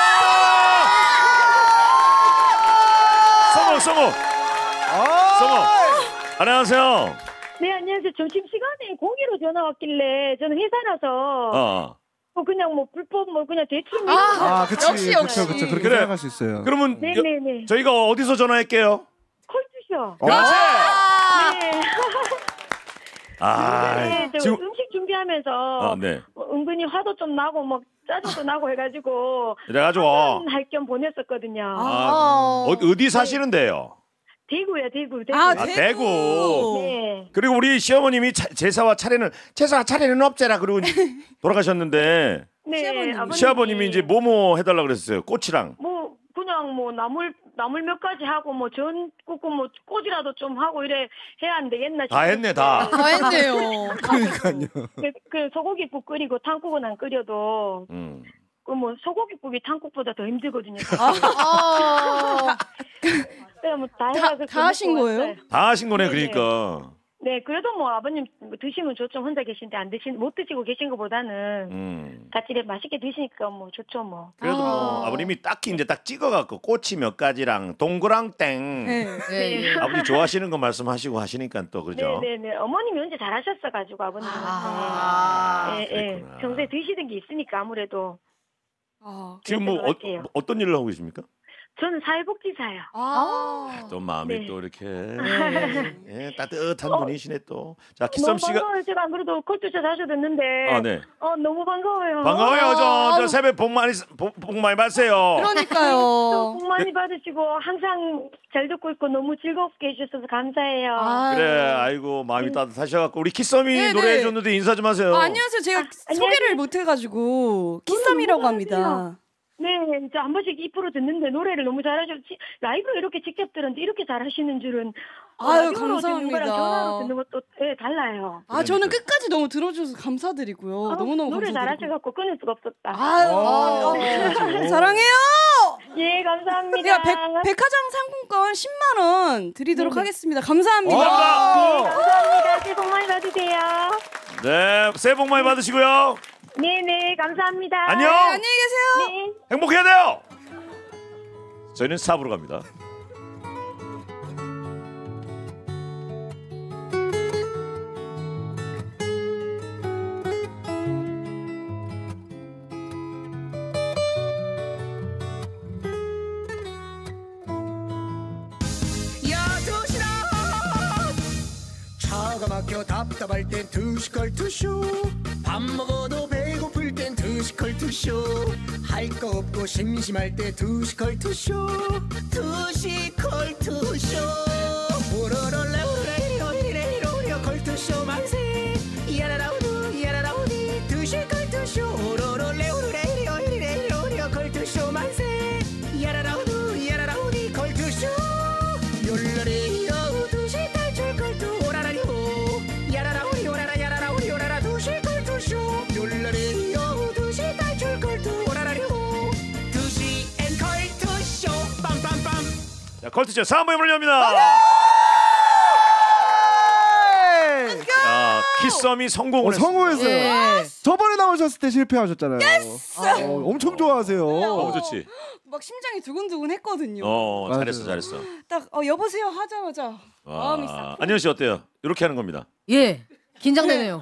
S1: 성공 성공 성공. 안녕하세요.
S6: 네, 안녕하세요. 점심시간에 공의로 전화 왔길래 저는 회사라서
S1: 어.
S6: 뭐 그냥 뭐 불법 뭐 그냥 대충
S3: 아, 그치.
S2: 역시, 역시.
S3: 그쵸, 그쵸. 그렇게
S1: 그래.
S3: 생각할 수 있어요.
S1: 그러면 여,
S6: 네네네.
S1: 저희가 어디서 전화할게요?
S6: 콜투쇼.
S1: 그렇지.
S6: 네.
S1: 아,
S6: 네, 저
S1: 지금
S6: 음식 준비하면서
S1: 아, 네.
S6: 뭐 은근히 화도 좀 나고 뭐 짜증도 나고 해가지고
S1: 그래가지고
S6: 할 겸 보냈었거든요.
S1: 아, 어, 어디 사시는데요?
S6: 대구야 대구 대구.
S2: 아,
S1: 아,
S2: 대구.
S1: 대구.
S6: 네.
S1: 그리고 우리 시어머님이 차, 제사와 차례는 제사와 차례는 없제라 그러고 돌아가셨는데
S6: 네.
S2: 시아버님이.
S6: 아버님이
S1: 시아버님이 이제 뭐뭐 해달라 그랬어요. 꽃이랑.
S6: 뭐 그냥 뭐 나물 나물 몇 가지 하고 뭐 전 굽고 뭐 꽃이라도 좀 하고 이래 해야 안 되겠나
S1: 다 했네, 다.
S2: 다 했네요.
S3: 그러니까요.
S6: 그, 그 소고기국 끓이고 탕국은 안 끓여도
S1: 음.
S6: 그 뭐 소고기국이 탕국보다 더 힘들거든요.
S4: 아,
S6: 그래 뭐다
S2: 다- 다 하신 거예요?
S1: 다 하신 거네,
S6: 네네.
S1: 그러니까.
S6: 네, 그래도 뭐 아버님 뭐 드시면 좋죠. 혼자 계신데 안 드신 못 드시고 계신 것보다는
S1: 음.
S6: 같이 이렇게 맛있게 드시니까 뭐 좋죠 뭐.
S1: 그래도 뭐
S2: 아.
S1: 아버님이 딱히 이제 딱 찍어갖고 꽃이 몇 가지랑 동그랑땡.
S2: 네.
S4: 예, 예.
S1: 아버지 좋아하시는 거 말씀하시고 하시니까 또 그러죠.
S6: 네네네. 어머님이 언제 잘하셨어가지고 아버님한테.
S4: 아,
S6: 예, 예.
S1: 그랬구나.
S6: 평소에 드시던 게 있으니까 아무래도.
S2: 아,
S1: 지금 뭐 어,
S6: 같아요.
S1: 뭐 어떤 일을 하고 계십니까?
S6: 저는 사회복지사요.
S2: 아,
S1: 또 마음이
S6: 네.
S1: 또 이렇게
S2: 네.
S1: 예, 따뜻한 분이시네 또. 자,
S6: 너무
S1: 키썸 씨가
S6: 반가워요. 제가 안 그래도 콜투쇼 자주 듣는데
S1: 아, 네.
S6: 어 너무 반가워요.
S1: 반가워요. 저, 저
S2: 아유.
S1: 새해 복 많이 복, 복 많이 받으세요.
S6: 또
S2: 그러니까요.
S6: 복 많이 받으시고 항상 잘 듣고 있고 너무 즐겁게 해주셔서 감사해요.
S2: 아,
S1: 그래, 아이고 마음이 따뜻하셔갖고 우리 키썸이
S2: 네,
S1: 노래해
S2: 네.
S1: 줬는데 인사 좀 하세요.
S2: 아, 안녕하세요. 제가 소개를 못 해가지고 키썸이라고 합니다.
S6: 네, 저 한 번씩 이 프로 듣는데 노래를 너무 잘하셔. 지- 라이브로 이렇게 직접 들었는데 이렇게 잘하시는 줄은 어,
S2: 아유,
S6: 라디오로 듣는 거랑
S2: 감사합니다.
S6: 전화로 듣는 것도 예, 달라요.
S2: 아, 저는
S1: 그러니까요.
S2: 끝까지 너무 들어주셔서 감사드리고요.
S6: 아,
S2: 너무너무
S6: 노래
S2: 감사드리고.
S6: 잘하셔갖고 끊을 수가 없었다.
S2: 아유,
S3: 어,
S2: 아유, 사랑해요.
S6: 예, 감사합니다.
S2: 야, 백, 백화점 상품권 십만 원 드리도록
S6: 네네.
S2: 하겠습니다. 감사합니다.
S1: 감사합니다.
S6: 감사합니다. 새해 복 많이 받으세요.
S1: 네, 새해 복 많이 받으시고요.
S6: 네네, 감사합니다.
S1: 안녕.
S2: 안녕히 계세요.
S6: 네.
S1: 행복해야 돼요. 저희는 사부로 갑니다.
S5: 야 도시락 차가 막혀 답답할 땐 투시컬 투쇼 밥 먹어도 배고플 땐 투시컬 투쇼 할 거 없고 심심할 때 투시컬 투쇼 투시컬 투쇼 오로로레오레이로이레이로이레 컬투쇼 만세 야라라우두 야라라우디 투시컬 투쇼 오로로레오레이로이레이로이레 컬투쇼 만세 야라라우두 야라라우디 컬투쇼 욜라리 두시 탈출 걸투 오라라리호 야라라우리 오라라 야라라우리 오라라 두시 걸투쇼 욜라리 두시 탈출 걸투 오라라리호 두시 앤 걸투쇼 빰빰빰.
S1: 자, 컬투쇼 삼 부의 문을 엽니다. 야, 키썸이 성공을
S3: 어, 성공했어요.
S4: 예.
S3: 저번에 나오셨을 때 실패하셨잖아요. 어, 엄청 좋아하세요.
S1: 너무 좋지.
S2: 막 심장이 두근두근 했거든요.
S1: 어,
S3: 맞아요.
S1: 잘했어, 잘했어.
S2: 딱 어, 여보세요 하자마자 마음이 싹.
S1: 와, 안녕 씨 어때요? 이렇게 하는 겁니다.
S4: 예. 긴장되네요.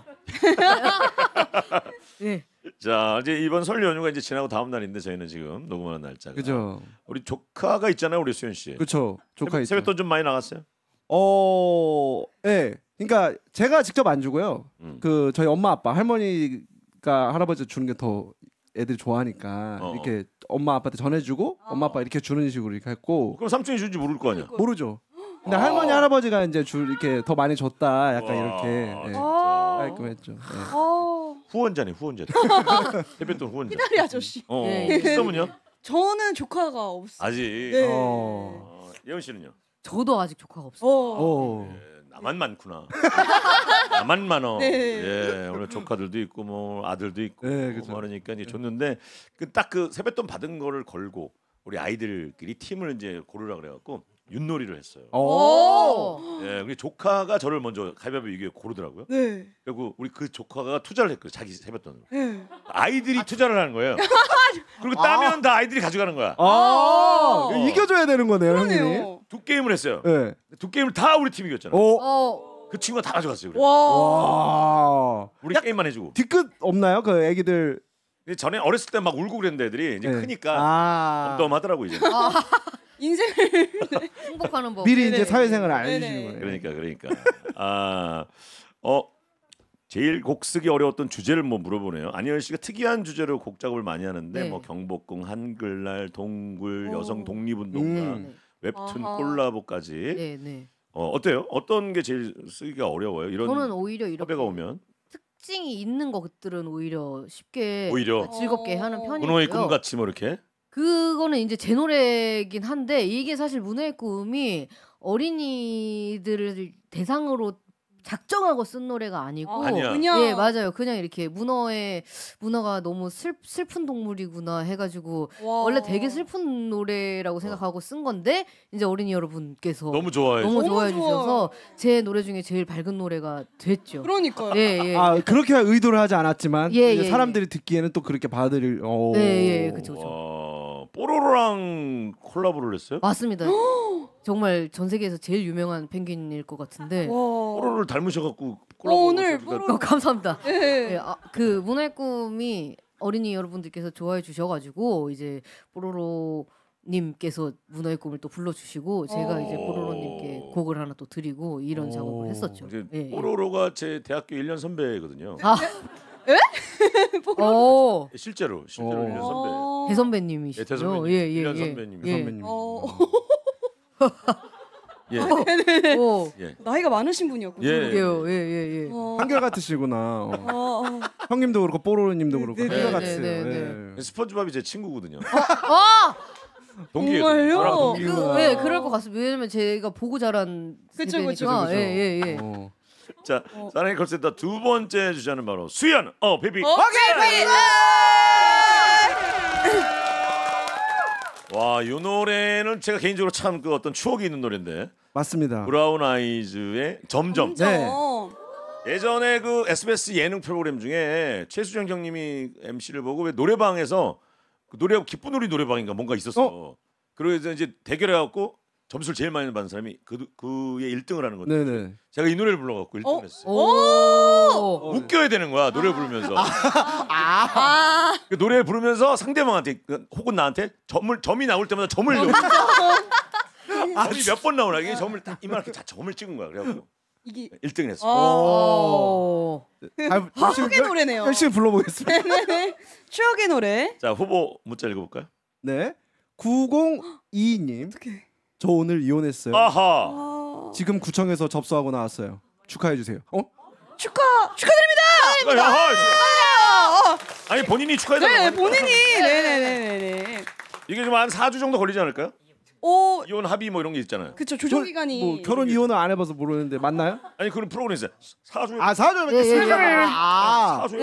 S4: 예.
S1: 자, 이제 이번 설 연휴가 이제 지나고 다음 날인데 저희는 지금 녹음하는 날짜가.
S3: 그죠.
S1: 우리 조카가 있잖아요, 우리 수현 씨.
S3: 그렇죠. 조카
S1: 세뱃-
S3: 있죠.
S1: 세뱃돈 좀 많이 나갔어요?
S3: 어, 예. 그러니까 제가 직접 안 주고요.
S1: 음.
S3: 그 저희 엄마 아빠 할머니가 할아버지 주는 게 더 애들이 좋아하니까
S1: 어.
S3: 이렇게 엄마 아빠한테 전해주고 엄마 아빠 이렇게 주는 식으로 이렇게 했고
S1: 그럼 삼촌이 준지 모를 거 아니야.
S3: 모르죠. 근데 할머니 할아버지가 이제 줄 이렇게 더 많이 줬다 약간
S1: 와,
S3: 이렇게 예.
S1: 진짜.
S3: 깔끔했죠. 예.
S2: 어,
S1: 후원자네, 후원자. 세뱃돈 후원자.
S2: 기다리 아저씨.
S1: 어,
S4: 예, 예.
S1: 키썸은요?
S2: 저는 조카가 없어.
S1: 아직.
S2: 네.
S3: 어.
S1: 어, 예원 씨는요?
S4: 저도 아직 조카가 없어요.
S2: 어.
S3: 어.
S1: 예, 나만 많구나. 나만 많어.
S2: 네.
S1: 예, 오늘 조카들도 있고 뭐 아들도 있고
S3: 네,
S1: 뭐
S3: 그죠.
S1: 많으니까 이제 줬는데 그 딱 그 세뱃돈 받은 거를 걸고 우리 아이들끼리 팀을 이제 고르라 그래갖고 윷놀이를 했어요.
S3: 어.
S1: 예, 우리 조카가 저를 먼저 가위바위보 이게 고르더라고요.
S2: 네.
S1: 그리고 우리 그 조카가 투자를 했거든요. 자기 세뱃돈으로.
S2: 네.
S1: 아이들이 투자를 하는 거예요. 그리고 따면 다 아이들이 가져가는 거야.
S3: 아,
S2: 아.
S3: 이겨줘야 되는 거네요, 형님이.
S2: 그러네요.
S1: 두 게임을 했어요.
S3: 예.
S1: 두 게임을 다 우리 팀이 이겼잖아.
S3: 어.
S4: 어.
S1: 그 친구가 다 가져갔어요. 그래.
S2: 와.
S3: 와.
S1: 우리 게임만 해주고.
S3: 뒤끝 없나요, 그 애기들?
S1: 근데 전에 어렸을 때 막 울고 그랬는데 애들이 이제
S3: 네.
S1: 크니까
S3: 아.
S1: 덤덤하더라고 이제.
S2: 인생을
S4: 행복하는 법.
S3: 미리
S2: 네네.
S3: 이제 사회생활을 알려주시는
S2: 네네.
S3: 거예요.
S1: 그러니까 그러니까. 아, 어 제일 곡 쓰기 어려웠던 주제를 뭐 물어보네요. 안희연 씨가 특이한 주제로 곡 작업을 많이 하는데
S4: 네.
S1: 뭐 경복궁, 한글날, 동굴,
S2: 오.
S1: 여성 독립운동가,
S3: 음.
S1: 웹툰
S2: 아하.
S1: 콜라보까지.
S4: 네, 네.
S1: 어, 어때요? 어떤 게 제일 쓰기가 어려워요? 이런
S4: 저는 오히려 이렇게
S1: 섭외가 오면
S4: 특징이 있는 것들은 오히려 쉽게
S1: 오히려?
S4: 즐겁게 하는
S2: 어.
S1: 문어의
S4: 편이고요.
S1: 꿈같이 뭐 이렇게.
S4: 그거는 이제 제 노래긴 한데 이게 사실 문어의 꿈이 어린이들을 대상으로 작정하고 쓴 노래가 아니고
S1: 아니야.
S2: 그냥
S4: 예 맞아요 그냥 이렇게 문어의 문어가 너무 슬, 슬픈 동물이구나 해가지고
S2: 와.
S4: 원래 되게 슬픈 노래라고 생각하고 쓴 건데 이제 어린이 여러분께서
S1: 너무 좋아해.
S4: 너무
S2: 너무
S4: 좋아해
S2: 좋아요.
S4: 주셔서 제 노래 중에 제일 밝은 노래가 됐죠.
S2: 그러니까요.
S4: 예 예.
S3: 아, 그렇게 의도를 하지 않았지만
S4: 예,
S3: 이제
S4: 예,
S3: 사람들이 듣기에는 또 그렇게 받아들일. 오.
S4: 예, 예, 그쵸, 그쵸.
S1: 와, 뽀로로랑 콜라보를 했어요?
S4: 맞습니다. 정말 전 세계에서 제일 유명한 펭귄일 것 같은데.
S2: 와.
S1: 뽀로로를 닮으셔갖고
S2: 어, 오늘
S1: 콜라보
S2: 뽀로로-
S4: 어, 감사합니다.
S2: 예.
S4: 예, 아, 그 문화의 꿈이 어린이 여러분들께서 좋아해 주셔가지고 이제 뽀로로 님께서 문어의 꿈을 또 불러주시고 제가 이제 뽀로로님께 곡을 하나 또 드리고 이런
S3: 오.
S4: 작업을 했었죠.
S1: 이제
S4: 예, 예.
S1: 뽀로로가 제 대학교 일 년 선배거든요.
S4: 아, 어,
S1: 실제로 실제로
S3: 오.
S1: 일 년 선배.
S2: 어.
S4: 대선배님이시죠.
S1: 예, 대선배님.
S4: 예, 예,
S1: 일 년
S4: 예.
S1: 선배님.
S4: 예.
S3: 선배님.
S2: 어.
S1: 예.
S4: 오,
S1: 예.
S2: 나이가 많으신 분이었군요.
S1: 예.
S4: 그러게요. 예, 예, 예.
S2: 어.
S3: 한결 같으시구나. 어.
S2: 어, 어.
S3: 형님도 그렇고 뽀로로님도 그렇고
S2: 네,
S3: 한결
S4: 네,
S3: 같으세요.
S4: 네, 네,
S3: 예.
S1: 스펀지밥이 제 친구거든요.
S4: 아,
S1: 동기예요.
S2: 정말요?
S1: 저랑
S4: 그,
S1: 동기고.
S4: 예, 그럴 것 같습니다. 왜냐면 제가 보고 자란
S2: 그쵸, 그쵸,
S4: 세대니까.
S3: 그쵸.
S4: 예, 예, 예.
S3: 어.
S1: 자, 사랑의 컬센터 두 번째 주자는 바로 수연. 어, 베비.
S2: 오케이,
S1: 와, 이 노래는 제가 개인적으로 참 그 어떤 추억이 있는 노래인데.
S3: 맞습니다.
S1: 브라운 아이즈의 점점.
S3: 네.
S1: 예전에 그 에스비에스 예능 프로그램 중에 최수정 형님이 엠씨를 보고 왜 노래방에서 그 노래 기쁜 우리 노래방인가 뭔가 있었어. 그래서 이제 대결해 갖고 점수를 제일 많이 받은 사람이 그 그의 일 등을 하는 건데.
S3: 네네.
S1: 제가 이 노래를 불러 갖고 일 등을 했어요.
S4: 오.
S1: 웃겨야 되는 거야 노래 부르면서.
S2: 아,
S1: 그 노래 부르면서 상대방한테 그 혹은 나한테 점을 점이 나올 때마다 점을 넣어. 점이 몇 번 나오나 이게 점을 딱 이만하게 다 점을 찍은 거야. 그래갖고
S2: 이게
S1: 일 등을 했어.
S4: 오.
S3: 아, 열심히,
S2: 추억의 노래네요.
S3: 열심히 불러보겠습니다.
S2: 네네. 추억의 노래.
S1: 자 후보 문자 읽어볼까요?
S3: 네. 구공이이 님.
S2: 어떻게?
S3: 저 오늘 이혼했어요.
S1: 아하.
S2: 아,
S3: 지금 구청에서 접수하고 나왔어요. 축하해 주세요. 어?
S2: 축하 축하드립니다.
S1: 아하.
S2: 어,
S1: 아니 본인이 축하해달라고
S2: 네,
S1: 하니까.
S2: 본인이 네네네네.
S1: 이게 좀 한 사 주 정도 걸리지 않을까요?
S2: 오,
S1: 이혼 합의 뭐 이런 게 있잖아요.
S2: 그쵸 조정 기간이.
S3: 뭐 결혼 이혼을 안 해봐서 모르는데 맞나요?
S1: 아니 그런 프로그램 있어요. 사 주.
S3: 아 사주
S4: 예, 예, 예.
S3: 아,
S1: 사 주.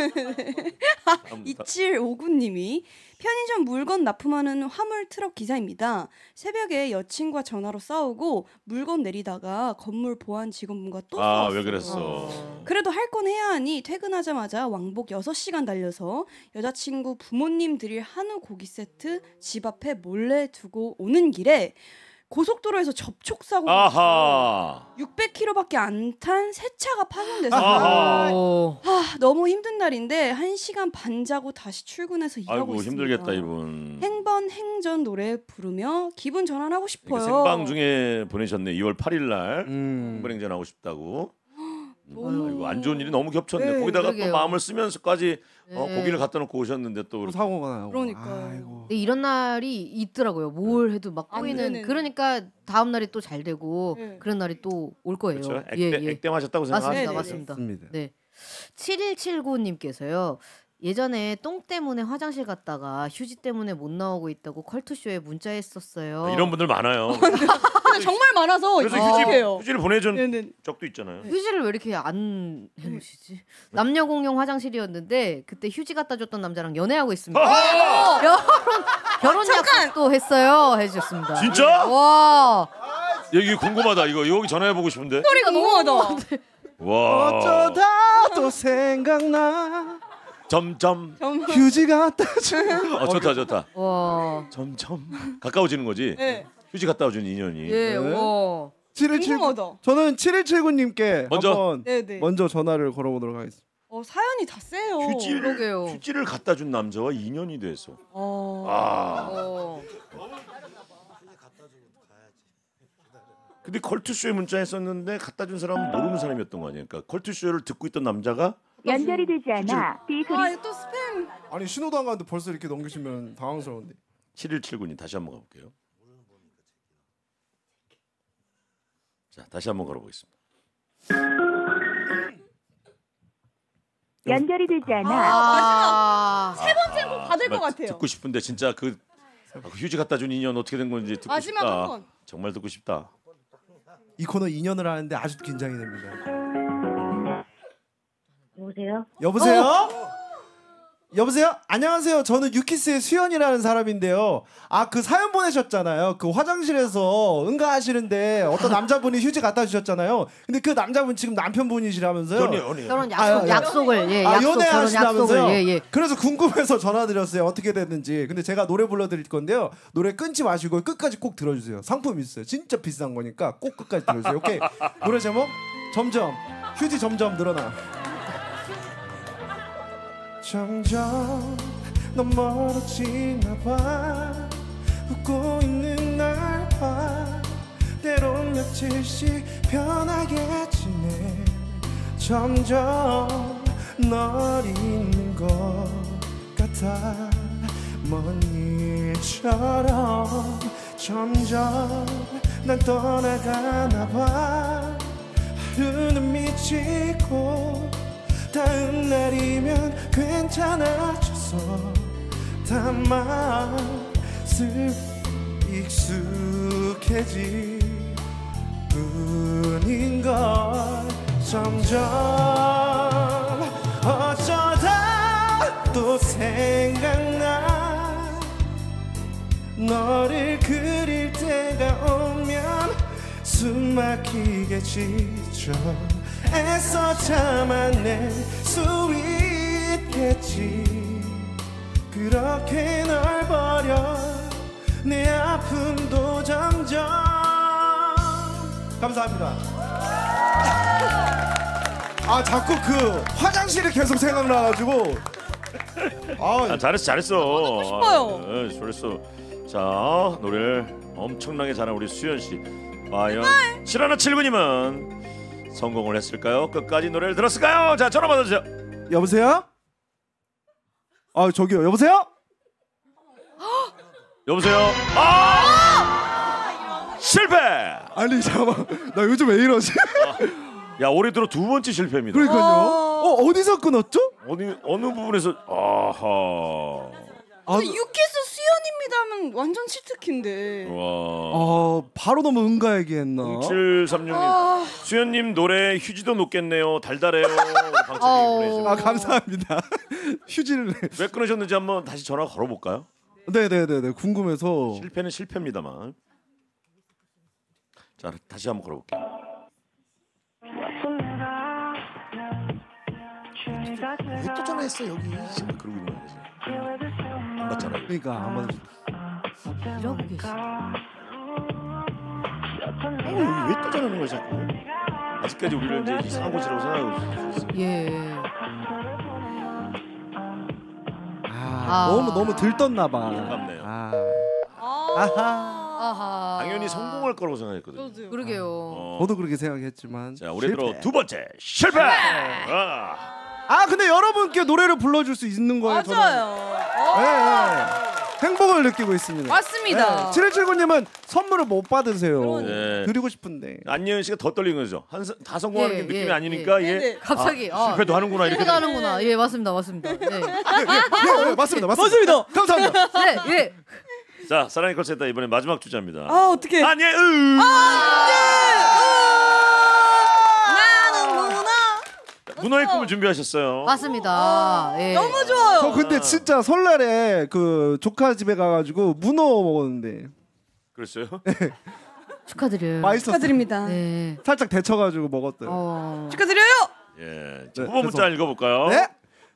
S2: 이칠오구 님이 편의점 물건 납품하는 화물 트럭 기사입니다. 새벽에 여친과 전화로 싸우고 물건 내리다가 건물 보안 직원분과 또
S1: 아
S2: 싸웠어요.
S1: 왜 그랬어?
S4: 어.
S2: 그래도 할 건 해야 하니 퇴근하자마자 왕복 여섯 시간 달려서 여자친구 부모님 드릴 한우 고기 세트 집 앞에 몰래 두고 오는 길에 고속도로에서 접촉사고가 났어요.
S1: 아하.
S2: 육백 킬로미터밖에 안 탄 새 차가 파손돼서
S1: 아하.
S4: 오.
S2: 아, 너무 힘든 날인데 한 시간 반 자고 다시 출근해서 일하고
S1: 아이고
S2: 있습니다.
S1: 힘들겠다 이분.
S2: 행번 행전 노래 부르며 기분 전환하고 싶어요.
S1: 이렇게 생방 중에 보내셨네. 이월 팔일 날
S3: 음.
S1: 행번행전 하고 싶다고.
S2: 너무-
S1: 아이고 안 좋은 일이 너무 겹쳤네.
S2: 네,
S1: 거기다가
S4: 그러게요.
S1: 또 마음을 쓰면서까지 어,
S4: 네.
S1: 고기를 갖다 놓고 오셨는데 또
S3: 또
S1: 그렇게.
S3: 사고가 나고.
S2: 그러니까요.
S3: 아이고.
S4: 근데 이런 날이 있더라고요. 뭘 해도 막
S2: 안
S4: 꼬이는.
S2: 되는.
S4: 그러니까 다음 날이 또 잘 되고
S2: 네.
S4: 그런 날이 또 올 거예요.
S1: 그렇죠. 액땜,
S4: 예, 예.
S1: 액땜하셨다고
S4: 맞습니다,
S1: 생각하시죠.
S2: 네,
S4: 맞습니다.
S3: 맞습니다.
S4: 네. 칠일칠구 님께서요. 예전에 똥 때문에 화장실 갔다가 휴지 때문에 못 나오고 있다고 컬투쇼에 문자했었어요.
S1: 이런 분들 많아요.
S2: 근데 정말 많아서
S1: 그래서
S2: 이거
S1: 휴지,
S2: 어떡해요.
S1: 휴지를 보내준
S2: 네네.
S1: 적도 있잖아요.
S4: 휴지를 왜 이렇게 안 해놓으시지? 남녀 공용 화장실이었는데 그때 휴지 갖다 줬던 남자랑 연애하고 있습니다.
S1: 아!
S4: 결혼 결혼 약속도 했어요. 해주셨습니다.
S1: 진짜?
S4: 와.
S1: 여기 궁금하다. 이거 여기 전화해 보고 싶은데.
S2: 소리가 너무하다.
S1: 와.
S3: 어쩌다 또 생각나.
S1: 점점.
S2: 점-
S3: 휴지 갖다 줘.
S1: 어 좋다 좋다.
S4: 와.
S1: 점점 가까워지는 거지.
S2: 네.
S1: 휴지 갖다 와준 인연이.
S4: 예.
S3: 네.
S4: 와.
S3: 칠일칠구.
S2: 궁금하다.
S3: 저는 칠일칠구 님께
S1: 먼저.
S3: 한번
S2: 네네.
S3: 먼저 전화를 걸어보도록 하겠습니다.
S2: 어, 사연이 다 세요.
S1: 휴지를
S4: 그러게요.
S1: 휴지를 갖다 준 남자와 인연이 돼서.
S2: 어.
S1: 아.
S4: 어.
S1: 근데 컬투쇼에 문자했었는데 갖다 준 사람은 모르는 사람이었던 거 아니에요? 그러니까 컬투쇼를 듣고 있던 남자가
S7: 연결이 되지 않아 삐 소리
S2: 아, 이거 또 스팸.
S3: 아니 신호도 안 가는데 벌써 이렇게 넘기시면 당황스러운데.
S1: 칠일칠구 님 다시 한번 가볼게요. 자 다시 한번 걸어보겠습니다.
S7: 연결이 되지 않아
S4: 아.
S2: 세 번째 꼭 받을
S1: 정말
S2: 것 같아요.
S1: 듣고 싶은데 진짜 그, 아, 그 휴지 갖다 준 인연 어떻게 된 건지 듣고
S2: 마지막
S1: 싶다.
S2: 한 번.
S1: 정말 듣고 싶다.
S3: 이 코너 이 년을 하는데 아주 긴장이 됩니다.
S7: 여보세요?
S3: 여보세요? 여보세요? 안녕하세요. 저는 유키스의 수연이라는 사람인데요. 아, 그 사연 보내셨잖아요. 그 화장실에서 응가하시는데 어떤 남자분이 휴지 갖다 주셨잖아요. 근데 그 남자분 지금 남편분이시라면서요.
S1: 연애 연애.
S4: 결혼
S3: 아,
S4: 약속
S3: 아,
S4: 약속을 예
S3: 아,
S4: 약속 결혼
S3: 연애하시다면서요?
S4: 약속을 예 예.
S3: 그래서 궁금해서 전화드렸어요. 어떻게 됐는지. 근데 제가 노래 불러드릴 건데요. 노래 끊지 마시고 끝까지 꼭 들어주세요. 상품 있어요. 진짜 비싼 거니까 꼭 끝까지 들어주세요. 오케이. 노래 제목 점점 휴지 점점 늘어나. 점점 너 멀어지나 봐. 웃고 있는 날 봐. 때론 며칠씩 변하겠지네. 점점 널 잊는 것 같아. 먼 일처럼 점점 난 떠나가나 봐. 하루는 미치고 다음 날이면 괜찮아져서 다만 슬 익숙해질 뿐인걸. 점점 어쩌다 또 생각나. 너를 그릴 때가 오면 숨 막히게 지쳐 애써 참아낼 수 있겠지. 그렇게 널 버려 내 아픔도 점점. 감사합니다. 아 자꾸 그 화장실이 계속 생각나가지고. 아,
S1: 아, 잘했어 잘했어.
S2: 싶어요.
S1: 아, 네, 잘했어. 자 노래를 엄청나게 잘한 우리 수연 씨. 과연 칠하나칠구님은 성공을 했을까요? 끝까지 노래를 들었을까요? 자 전화 받아주세요.
S3: 여보세요? 아 저기요 여보세요?
S1: 여보세요. 아 실패.
S3: 아니 잠깐만 나 요즘 왜 이러지?
S1: 야 올해 들어 두 번째 실패입니다.
S3: 그러니까요. 어 어디서 끊었죠?
S1: 어디 어느 부분에서 아하.
S3: 아,
S2: 유키스 수연입니다면 완전 치트키인데.
S1: 와.
S3: 아 바로 너무 응가 얘기했나?
S1: 칠삼육님
S2: 아.
S1: 수연님 노래 휴지도 높겠네요. 달달해요. 방청객
S4: 어.
S1: 보내주세요.
S3: 아 감사합니다. 휴지를.
S1: 왜 끊으셨는지 한번 다시 전화 걸어볼까요?
S3: 네네네네 궁금해서.
S1: 실패는 실패입니다만. 자 다시 한번 걸어볼게요. 왜 또 전화했어 여기? 지금 그러고 있는 거지. 안 받잖아요.
S3: 그러니까 한번.
S4: 이러고 계시.
S1: 어, 여기 왜 또 전화하는 거야 자꾸? 아직까지 우리를 이제 이상한 곳이라고 생각하고 있어.
S4: 예.
S3: 아,
S4: 아.
S3: 너무 너무 들떴나 봐.
S1: 아깝네요.
S3: 아.
S2: 아.
S3: 아하.
S4: 아하.
S1: 당연히 성공할 거라고 생각했거든요.
S2: 저도요.
S4: 그러게요.
S1: 어.
S3: 저도 그렇게 생각했지만.
S1: 자 올해
S3: 실패.
S1: 들어 두 번째 실패. 아.
S3: 아 근데 여러분께 노래를 불러줄 수 있는 거예요.
S2: 맞아요.
S3: 네, 네. 행복을 느끼고 있습니다.
S2: 맞습니다.
S3: 칠일칠구님은 선물을 못 받으세요.
S1: 네.
S3: 드리고 싶은데.
S1: 안예은 씨가 더 떨리는 거죠. 한 다 성공하는
S4: 예,
S1: 게 느낌이
S4: 예,
S1: 아니니까
S2: 예.
S1: 얘
S2: 네네.
S4: 갑자기
S1: 아, 실패도 하는구나 이렇게.
S4: 실패도 하는구나. 예, 맞습니다, 맞습니다. 네,
S3: 네, 네, 네, 맞습니다, 맞습니다.
S2: 맞습니다.
S3: 감사합니다.
S4: 네, 예.
S1: 자 사랑의 콜센터 이번에 마지막 주자입니다.
S2: 아 어떡해.
S1: 안예은.
S2: 나는 문어.
S1: 문어의 꿈을 준비하셨어요.
S4: 맞습니다. 예.
S2: 너무 좋아요.
S3: 저 근데 진짜 설날에 그 조카 집에 가가지고 문어 먹었는데
S1: 그랬어요?
S4: 축하드려요.
S3: 맛있었어요.
S2: 축하드립니다.
S4: 네.
S3: 살짝 데쳐가지고 먹었어요.
S4: 어.
S2: 축하드려요.
S1: 예. 자,
S3: 네,
S1: 후보 문자
S3: 그래서-
S1: 읽어볼까요?
S3: 네?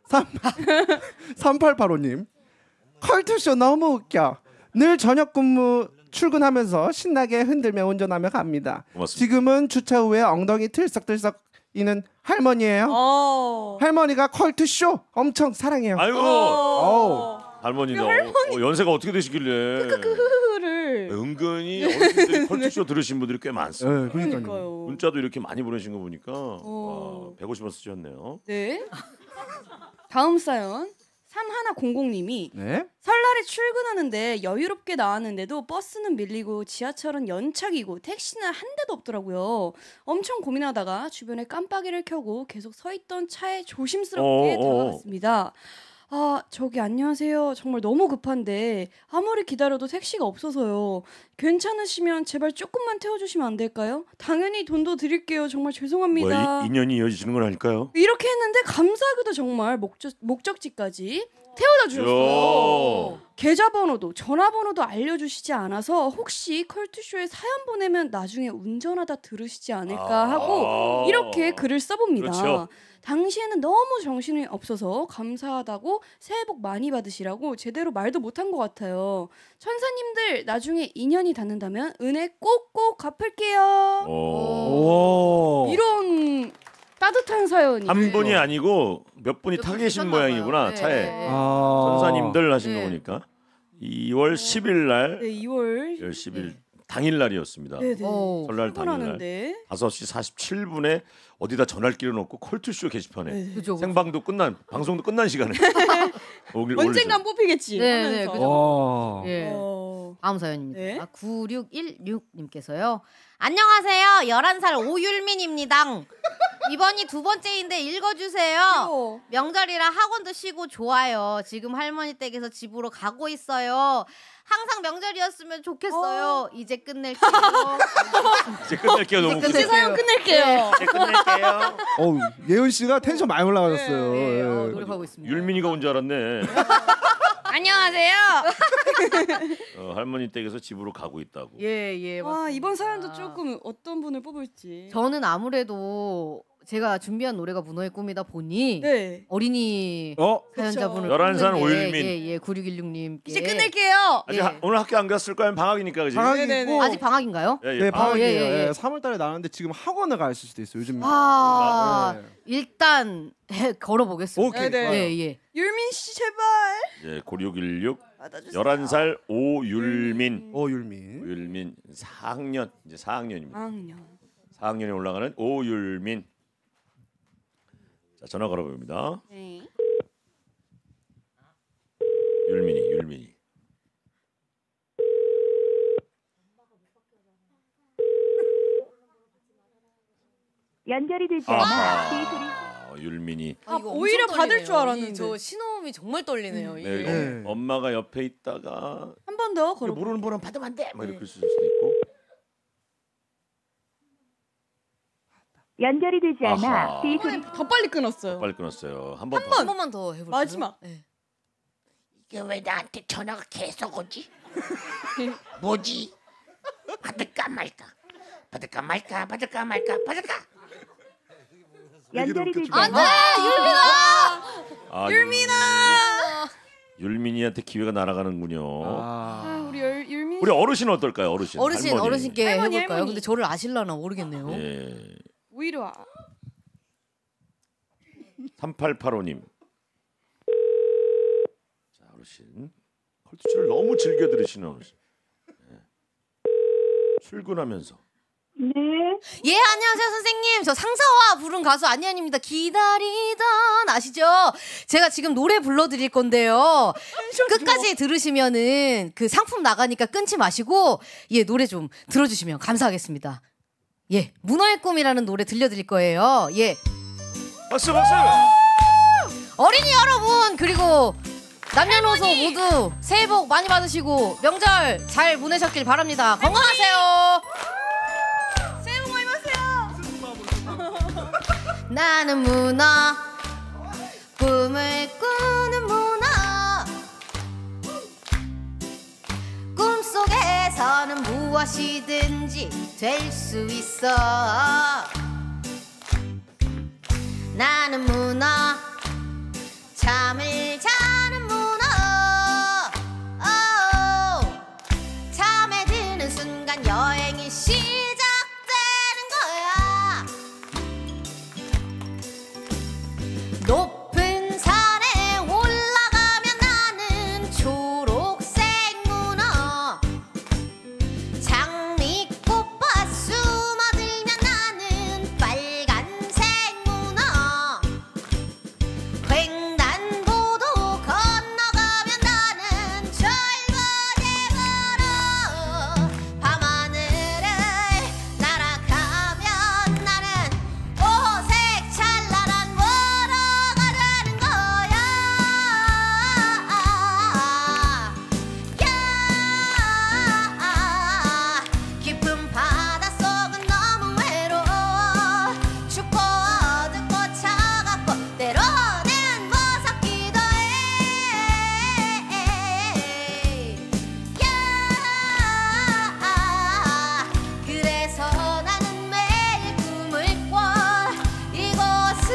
S3: 삼팔팔오님 컬투쇼 너무 웃겨. 늘 저녁 근무 출근하면서 신나게 흔들며 운전하며 갑니다.
S1: 고맙습니다.
S3: 지금은 주차 후에 엉덩이 틀썩틀썩 이는 할머니예요.
S2: 어.
S3: 할머니가 컬투쇼 엄청 사랑해요.
S1: 아이고
S3: 어우.
S1: 할머니도 어, 연세가 어떻게 되시길래
S2: 그를.
S1: 은근히 어르신들이 컬투쇼 들으신 분들이 꽤 많습니다.
S3: 네, 그러니까요.
S2: 그러니까요.
S1: 문자도 이렇게 많이 보내신 거 보니까
S2: 어.
S1: 와, 백오십 원 쓰셨네요.
S2: 네. 다음 사연 삼일공공님이
S3: 네?
S2: 설날에 출근하는데 여유롭게 나왔는데도 버스는 밀리고 지하철은 연착이고 택시는 한 대도 없더라고요. 엄청 고민하다가 주변에 깜빡이를 켜고 계속 서 있던 차에 조심스럽게
S1: 어어.
S2: 다가갔습니다. 아 저기 안녕하세요. 정말 너무 급한데 아무리 기다려도 택시가 없어서요. 괜찮으시면 제발 조금만 태워주시면 안 될까요? 당연히 돈도 드릴게요. 정말 죄송합니다.
S1: 뭐야, 이, 인연이 이어지는 건 아닐까요?
S2: 이렇게 했는데 감사하게도 정말 목적, 목적지까지 태워다 주셨어요. 계좌번호도 전화번호도 알려주시지 않아서 혹시 컬투쇼에 사연 보내면 나중에 운전하다 들으시지 않을까 하고 이렇게 글을 써봅니다.
S1: 그렇죠.
S2: 당시에는 너무 정신이 없어서 감사하다고 새해 복 많이 받으시라고 제대로 말도 못한 것 같아요. 천사님들 나중에 인연이 닿는다면 은혜 꼭꼭 갚을게요.
S1: 오.
S3: 오.
S2: 이런 따뜻한 사연이.
S1: 한 분이 아니고 몇 분이 타 계신 모양이구나.
S4: 네.
S1: 차에.
S4: 네.
S3: 아.
S1: 전사님들 하신
S4: 네.
S1: 거 보니까 이월 십일 날
S2: 네, 이월
S1: 이월 십일 당일 날이었습니다.
S2: 네, 네.
S4: 오.
S1: 설날 당일 날
S2: 출근하는데.
S1: 다섯 시 사십칠 분에 어디다 전화를 끼워놓고 콜투쇼 게시판에
S2: 네.
S4: 그죠.
S1: 생방도 끝난 방송도 끝난 시간에 오길
S2: 언젠간 뽑히겠지.
S4: 네, 네,
S2: 하면서.
S4: 그죠.
S3: 와.
S4: 예.
S2: 어.
S4: 다음 사연입니다.
S2: 네.
S4: 구육일육님께서요. 안녕하세요. 열한 살 오율민입니다. 이번이 두 번째인데 읽어주세요.
S2: 귀여워.
S4: 명절이라 학원도 쉬고 좋아요. 지금 할머니 댁에서 집으로 가고 있어요. 항상 명절이었으면 좋겠어요. 이제 끝낼게요.
S1: 이제 끝낼게요. 너무
S4: 이제
S2: 이제
S4: 끝낼게요.
S2: 사연 끝낼게요.
S1: 이제 끝낼게요.
S3: 어우, 예은 씨가 텐션 많이 올라가셨어요.
S4: 네, 어,
S3: 예.
S4: 노력하고 있습니다.
S1: 율민이가 온 줄 알았네.
S2: 안녕하세요.
S1: 어, 할머니 댁에서 집으로 가고 있다고.
S4: 예, 예.
S2: 와
S4: 맞습니다.
S2: 이번 사연도 조금 어떤 분을 뽑을지.
S4: 저는 아무래도 제가 준비한 노래가 문어의 꿈이다 보니
S2: 네.
S4: 어린이
S3: 어?
S4: 사연자분을
S1: 열한 살
S4: 뽑는 게,
S1: 오율민.
S4: 예, 예, 구육일육님께
S2: 이제 끝낼게요.
S1: 아직
S4: 예.
S1: 하- 오늘 학교 안 갔을 거야. 방학이니까 그지?
S3: 방학이
S2: 네네네.
S3: 있고
S4: 아직 방학인가요?
S1: 예, 예.
S3: 네,
S1: 아,
S3: 방학이에요.
S4: 예, 예, 예.
S3: 예, 삼월달에 나왔는데 지금 학원을 가 있을 수도 있어요. 요즘.
S4: 아,
S3: 네.
S4: 일단 해, 걸어보겠습니다.
S3: 오케이.
S2: 네, 네.
S4: 예, 예.
S2: 율민 씨 제발.
S1: 예, 고육일육
S2: 받아주세요.
S1: 열한 살 오율민.
S3: 어, 율민.
S1: 오율민 사 학년 이제 사 학년입니다.
S2: 악년.
S1: 사 학년에 올라가는 오율민. 자, 전화 걸어봅니다.
S2: 네.
S1: 율민이, 율민이.
S7: 연결이 되지 않아 비소리
S1: 아하, 율민이.
S2: 아, 오히려 받을 줄 알았는데.
S4: 저 신호음이 정말 떨리네요.
S1: 네,
S4: 이게.
S3: 네.
S1: 엄마가 옆에 있다가
S2: 한 번 더
S1: 이거
S2: 걸어.
S1: 모르는 분은 받으면 안 돼. 뭐 이렇게 쓸 수도 있고.
S7: 연결이 되지 않아
S1: 아하.
S7: 비소리
S2: 더 빨리 끊었어요.
S1: 빨리 끊었어요. 한 번 더.
S4: 한 번만 더 해볼까요?
S2: 마지막.
S4: 네.
S8: 이게 왜 나한테 전화가 계속 오지? 뭐지? 받을까 말까? 받을까 말까? 받을까 말까? 받을까?
S7: 연결이 되지
S4: 안 돼!
S7: 않아
S1: 아, 율민아. 율민이한테 기회가 날아가는군요.
S2: 아,
S3: 아.
S2: 우리 열, 율민 씨.
S1: 우리 어르신 어떨까요? 어르신.
S4: 어르신
S1: 할머니.
S4: 어르신께
S2: 할머니,
S4: 해볼까요?
S2: 할머니.
S4: 근데 저를 아실라나 모르겠네요.
S1: 예.
S2: 오히려 아-
S1: 삼팔팔오님. 자, 어르신. 컬투쇼를 너무 즐겨 들으시는 어르신. 예. 출근하면서.
S7: 네
S4: 예, 안녕하세요, 선생님. 저 상사와 부른 가수 안희연입니다. 기다리던 아시죠? 제가 지금 노래 불러드릴 건데요. 끝까지 들으시면은 그 상품 나가니까 끊지 마시고 예, 노래 좀 들어주시면 감사하겠습니다. 예, 문어의 꿈이라는 노래 들려드릴 거예요. 예,
S1: 박수 박수.
S4: 어린이 여러분 그리고 남녀노소 모두 새해 복 많이 받으시고 명절 잘 보내셨길 바랍니다. 건강하세요.
S2: 새해 복 많이 받으세요.
S4: 나는 문어 꿈을 꾸는 문어 꿈속에서는 무엇이든지 될 수 있어 나는 문어 잠을 자는 문어 오, 잠에 드는 순간 여행이 시작되는 거야 높은 산에 올라가면 나는 초록색 문어 장미꽃밭 숨어들면 나는 빨간색 문어 횡단보도 건너가면 나는 절반에 걸어 밤하늘을 날아가면 나는 오색 찬란한 문어가 되는 거야 야 깊은 바닷속은 너무 외로워 춥고 어둡고 차갑고 때로는 무섭기도 해 그래서 나는 매일 꿈을 꿔 이곳은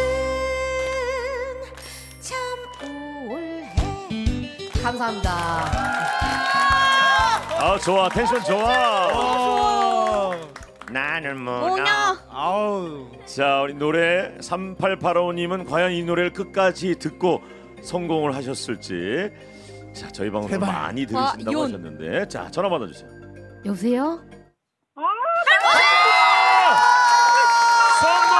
S4: 참 우울해 감사합니다.
S1: 아, 좋아. 텐션 좋아. 나는 문어.
S2: 문어.
S3: 아우.
S1: 자, 우리 노래 삼팔팔오님은 과연 이 노래를 끝까지 듣고 성공을 하셨을지. 자, 저희 방송을
S3: 제발.
S1: 많이 들으신다고
S2: 과연.
S1: 하셨는데, 자, 전화 받아주세요.
S4: 여보세요?
S1: 성공!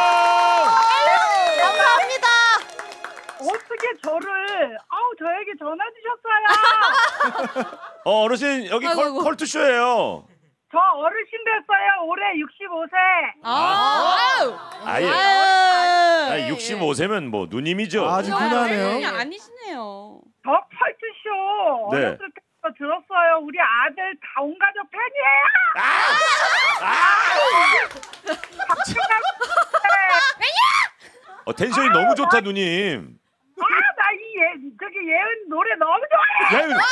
S4: 감사합니다.
S6: 어떻게 저를 아우 저에게 전화 주셨어요.
S1: 어, 어르신 여기
S4: 아이고,
S1: 컬,
S4: 아이고.
S1: 컬투쇼예요.
S6: 저 어르신 됐어요. 올해 육십오 세.
S2: 아.
S1: 아예.
S2: 아유.
S1: 아, 육십오 세면 뭐 누님이죠.
S3: 아직 누나네요.
S2: 아니시네요.
S6: 저 컬투쇼
S1: 네.
S6: 어렸을 때부터 들었어요. 우리 아들 다 온 가족 팬이에요.
S1: 어, 텐션이 너무 좋다 누님.
S6: 아, 나 이 예, 저기 예은 노래 너무 좋아해.
S1: 야,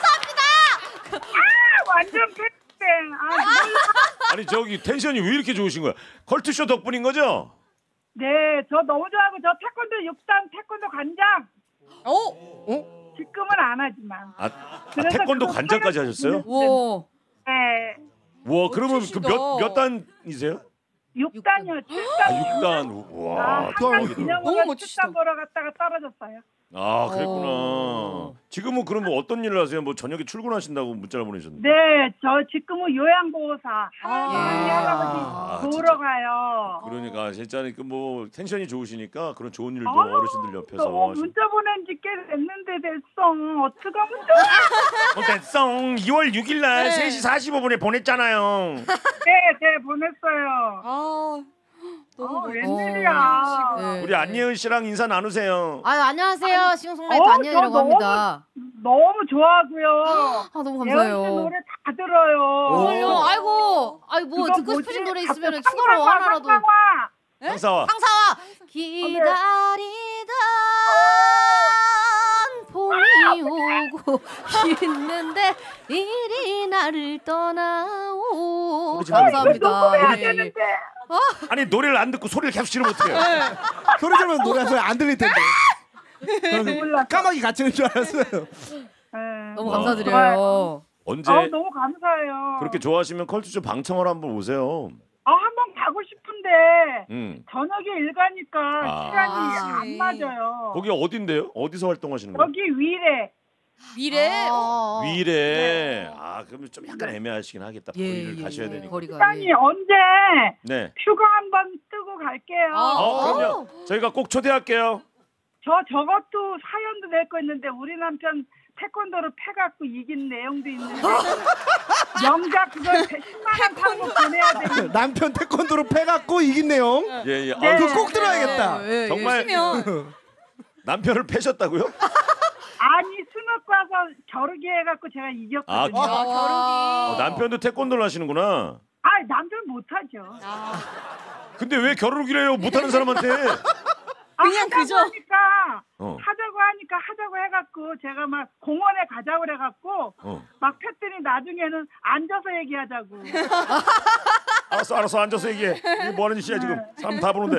S6: 아, 완전 팬. 아, 몰라.
S1: 아니 저기 텐션이 왜 이렇게 좋으신 거야? 컬투쇼 덕분인 거죠?
S6: 네, 저 너무 좋아하고 저 태권도 육 단 태권도 관장.
S2: 어?
S6: 지금은 안 하지만.
S1: 아, 아
S6: 그래서
S1: 태권도
S6: 그거
S1: 관장까지 하셨어요?
S4: 오.
S6: 네,
S1: 와, 그러면
S2: 멋지시다.
S1: 그 몇 몇 단이세요?
S6: 육 단이요. 칠
S1: 아,
S6: 단.
S1: 육 단.
S6: 아,
S1: 와,
S6: 한강
S1: 대박이다.
S2: 너무
S6: 기념으로
S2: 멋지시다.
S6: 출산 보러 갔다가 떨어졌어요.
S1: 아, 그랬구나.
S4: 어.
S1: 지금은 그럼 뭐 어떤 일을 하세요? 뭐 저녁에 출근하신다고 문자를 보내셨는데.
S6: 네, 저 지금은 요양보호사. 할머니,
S4: 예.
S6: 할아버지 보러
S1: 진짜.
S6: 가요.
S1: 그러니까 진짜 그뭐 텐션이 좋으시니까 그런 좋은 일도
S6: 아유,
S1: 어르신들 옆에서
S6: 너
S1: 하시고.
S6: 문자 보낸 지 꽤 됐는데 됐어. 어떡하면 좋아.
S1: 어, 됐어. 이월 육일 날
S2: 네.
S1: 세 시 사십오 분에 보냈잖아요.
S6: 네, 네, 보냈어요.
S2: 아. 너무
S6: 어,
S2: 멋-
S6: 웬일이야.
S4: 네.
S1: 우리 안예은 씨랑 인사 나누세요.
S4: 아유, 안녕하세요. 싱어송라이터
S6: 어,
S4: 안예은이라고
S6: 저 너무-
S4: 합니다.
S6: 너무 좋아하고요.
S4: 아, 너무
S6: 예원 씨
S4: 감사해요.
S6: 노래 다 들어요.
S4: 정말요? 아이고, 아이 뭐
S6: 그거
S4: 듣고
S6: 뭐지?
S4: 싶으신 노래
S6: 갑자기
S4: 있으면 추가로
S6: 상상화,
S4: 하나라도.
S6: 상상화.
S1: 상사와.
S4: 상사와 기다리던 봄이 오고 있는데 이리 나를 떠나오.
S1: 소리 질러.
S4: 감사합니다.
S6: 해야
S4: 예, 예.
S6: 되는데.
S1: 아니 노래를 안 듣고 소리를 계속 지르면 어떡해요?
S3: 소리 지르면 노래 소리 안 들릴 텐데. 저는
S6: 몰랐어.
S3: 까마귀 갇히는 줄 알았어요.
S6: 네.
S4: 너무
S1: 와.
S4: 감사드려요.
S1: 언제
S6: 아, 너무 감사해요.
S1: 그렇게 좋아하시면 컬투쇼 방청을 한번 오세요.
S6: 아, 한번 가고 싶은데
S1: 음.
S6: 저녁에 일 가니까
S1: 아.
S6: 시간이
S2: 아.
S6: 안 맞아요.
S1: 거기 어딘데요? 어디서 활동하시는 거예요?
S6: 여기 위래.
S2: 미래.
S4: 아,
S1: 위례. 아, 그러면 좀 약간 애매하시긴 하겠다.
S4: 예,
S1: 거리를
S4: 예,
S1: 가셔야
S4: 예.
S1: 되니까.
S4: 거리가.
S6: 시간이
S4: 예.
S6: 언제
S1: 네.
S6: 휴가 한번 뜨고 갈게요.
S2: 아.
S1: 어, 그럼요. 저희가 꼭 초대할게요.
S6: 저 저것도 사연도 낼 거 있는데 우리 남편 태권도를 패갖고 이긴 내용도 있는데 명작 그걸 십만 원 팔고 보내야 되는.
S3: 남편 태권도로 패갖고 이긴 내용.
S1: 예, 예.
S6: 네.
S1: 아,
S3: 그거 꼭 들어야겠다.
S4: 예, 예, 예.
S1: 정말
S2: 면
S1: 남편을 패셨다고요?
S6: 아니 수능 가서 겨루기 해갖고 제가 이겼거든요.
S1: 아,
S2: 아, 겨루기.
S1: 어, 남편도 태권도를 하시는구나.
S6: 아, 남편 못하죠.
S1: 근데 왜 겨루기를 해요? 못하는 사람한테.
S6: 아,
S2: 그냥
S6: 하자고
S2: 그죠?
S6: 하니까
S1: 어.
S6: 하자고 하니까 하자고 해갖고 제가 막 공원에 가자고 그래갖고
S1: 어.
S6: 막 팼더니 나중에는 앉아서 얘기하자고.
S1: 알았어, 알았어. 앉아서 얘기해. 이게 뭐 하는 짓이야 지금? 사람 다 보는데.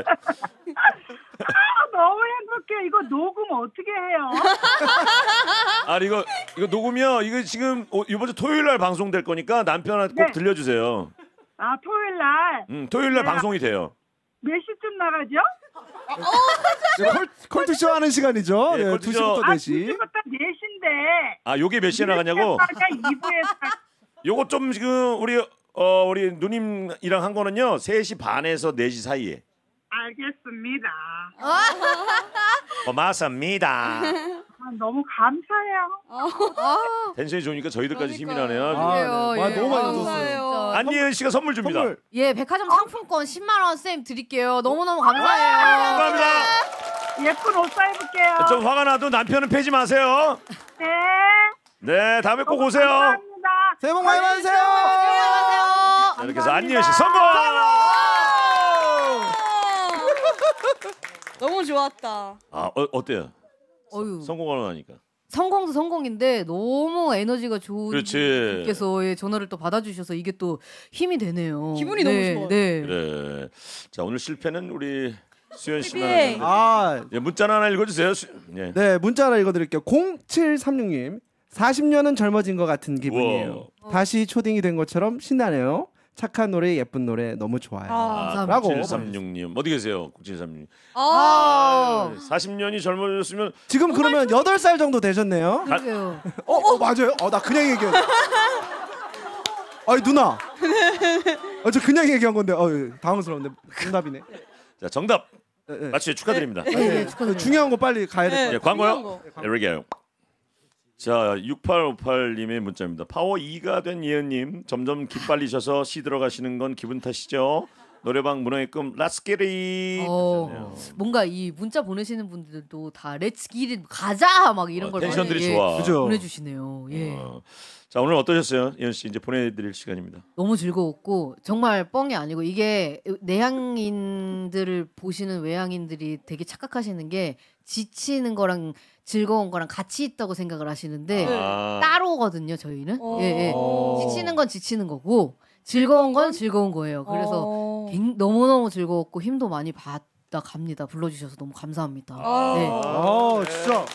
S6: 아, 너무 행복해. 이거 녹음 어떻게 해요?
S1: 아니 이거 이거 녹음이요. 이거 지금 어, 이번 주 토요일 날 방송될 거니까 남편한테 꼭
S6: 네. 들려주세요. 아, 토요일 날 몇
S1: 음, 토요일 날
S6: 네.
S1: 방송이 돼요.
S6: 시쯤 나가죠?
S3: 컬, 컬투쇼 하는 시간이죠.
S1: 예,
S3: 예,
S1: 컬투쇼.
S3: 두 시부터
S6: 아,
S3: 네 시.
S6: 두 시부터 네 시인데.
S1: 아, 요게 몇 시에 나가냐고?
S6: 이 부에
S1: 요거 좀 지금 우리 어 우리 누님이랑 한 거는요. 세 시 반에서 네 시 사이에.
S6: 알겠습니다.
S1: 고맙습니다.
S6: 아, 너무 감사해요.
S1: 텐션이 좋으니까 저희들까지 힘이
S2: 그러니까요.
S1: 나네요.
S3: 아,
S4: 그래요,
S3: 네. 와,
S4: 예.
S3: 너무 많이
S4: 아,
S3: 웃었어요.
S4: 감사해요.
S1: 안예은 씨가 선물 줍니다.
S3: 선물.
S4: 예, 백화점 상품권 십만 원 쌤 드릴게요. 너무너무 감사해요.
S1: 감사합니다.
S6: 예쁜 옷 사입을게요.
S1: 좀 화가 나도 남편은 패지 마세요.
S6: 네.
S1: 네, 다음에 꼭 오세요.
S6: 감사합니다.
S3: 새해 복 많이 받으세요.
S4: 안녕하세요.
S1: 자, 이렇게 해서 안예은 씨 성공.
S2: 너무 좋았다.
S1: 아, 어, 어때요?
S4: 어유.
S1: 성공하고 나니까.
S4: 성공도 성공인데 너무 에너지가 좋은
S1: 그렇지.
S4: 분께서 예, 전화를 또 받아주셔서 이게 또 힘이 되네요.
S2: 기분이
S4: 네,
S2: 너무 좋아요.
S4: 네.
S1: 그래. 자, 오늘 실패는 우리 수현 씨만.
S2: 비비.
S1: 하는데.
S3: 아,
S1: 예, 문자 하나 읽어주세요. 수... 예.
S3: 네, 문자 하나 읽어드릴게요. 공칠삼육 님. 사십 년은 젊어진 것 같은 기분이에요. 다시 초딩이 된 것처럼 신나네요. 착한 노래, 예쁜 노래 너무 좋아요.
S2: 아,
S3: 라고
S1: 구칠삼육 님 어디 계세요? 구칠삼육 님.
S4: 아,
S1: 사십 년이 젊어졌으면
S3: 지금 그러면 여덟 살 정도 되셨네요.
S4: 그러게요.
S3: 어, 어 맞아요? 어, 나 그냥 얘기한. 아이 누나. 어, 저 그냥 얘기한 건데 어, 당황스러운데 정답이네.
S1: 자 정답
S3: 네, 네.
S1: 맞추 축하드립니다.
S4: 네, 네, 축하드립니다.
S3: 중요한 거 빨리 가야 될 것
S2: 네.
S3: 같아요.
S1: 예, 광고요.
S2: 거.
S1: Here we go. 자 육팔오팔 님의 문자입니다. 파워 이가 된 예은님 점점 기빨리셔서 시 들어가시는 건 기분 탓이죠. 노래방 문화의 꿈 Let's get it.
S4: 어,
S1: 하셨네요.
S4: 뭔가 이 문자 보내시는 분들도 다 렛츠 기릿 가자 막 이런
S1: 어,
S4: 걸
S1: 텐션들이
S4: 많이, 예,
S1: 좋아.
S3: 그죠?
S4: 보내주시네요. 예.
S1: 어. 자 오늘 어떠셨어요, 예은 씨? 이제 보내드릴 시간입니다.
S4: 너무 즐거웠고 정말 뻥이 아니고 이게 내향인들을 보시는 외향인들이 되게 착각하시는 게 지치는 거랑 즐거운 거랑 같이 있다고 생각을 하시는데
S1: 아.
S4: 따로거든요. 저희는
S2: 어.
S4: 예, 예. 지치는 건 지치는 거고 즐거운 건 즐거운 거예요. 그래서
S2: 어.
S4: 너무 너무 즐거웠고 힘도 많이 받아 갑니다. 불러주셔서 너무 감사합니다.
S2: 아.
S4: 네.
S3: 어, 진짜.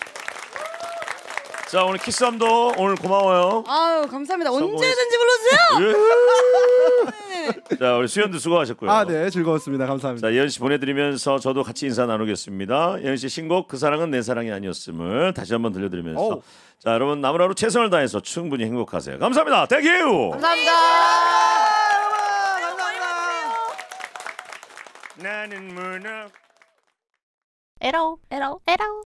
S1: 자 오늘 키스함도 오늘 고마워요.
S2: 아유 감사합니다.
S1: 성공했-
S2: 언제든지 불러주세요.
S1: 예. 자 우리 수연도 수고하셨고요.
S3: 아, 네, 즐거웠습니다. 감사합니다.
S1: 자 예은 씨 보내드리면서 저도 같이 인사 나누겠습니다. 예은 씨 신곡 그 사랑은 내 사랑이 아니었음을 다시 한번 들려드리면서
S3: 오.
S1: 자 여러분 남은 하루 최선을 다해서 충분히 행복하세요. 감사합니다. 땡큐.
S4: 감사합니다.
S1: 나는 문어.
S7: 에러 에러 에러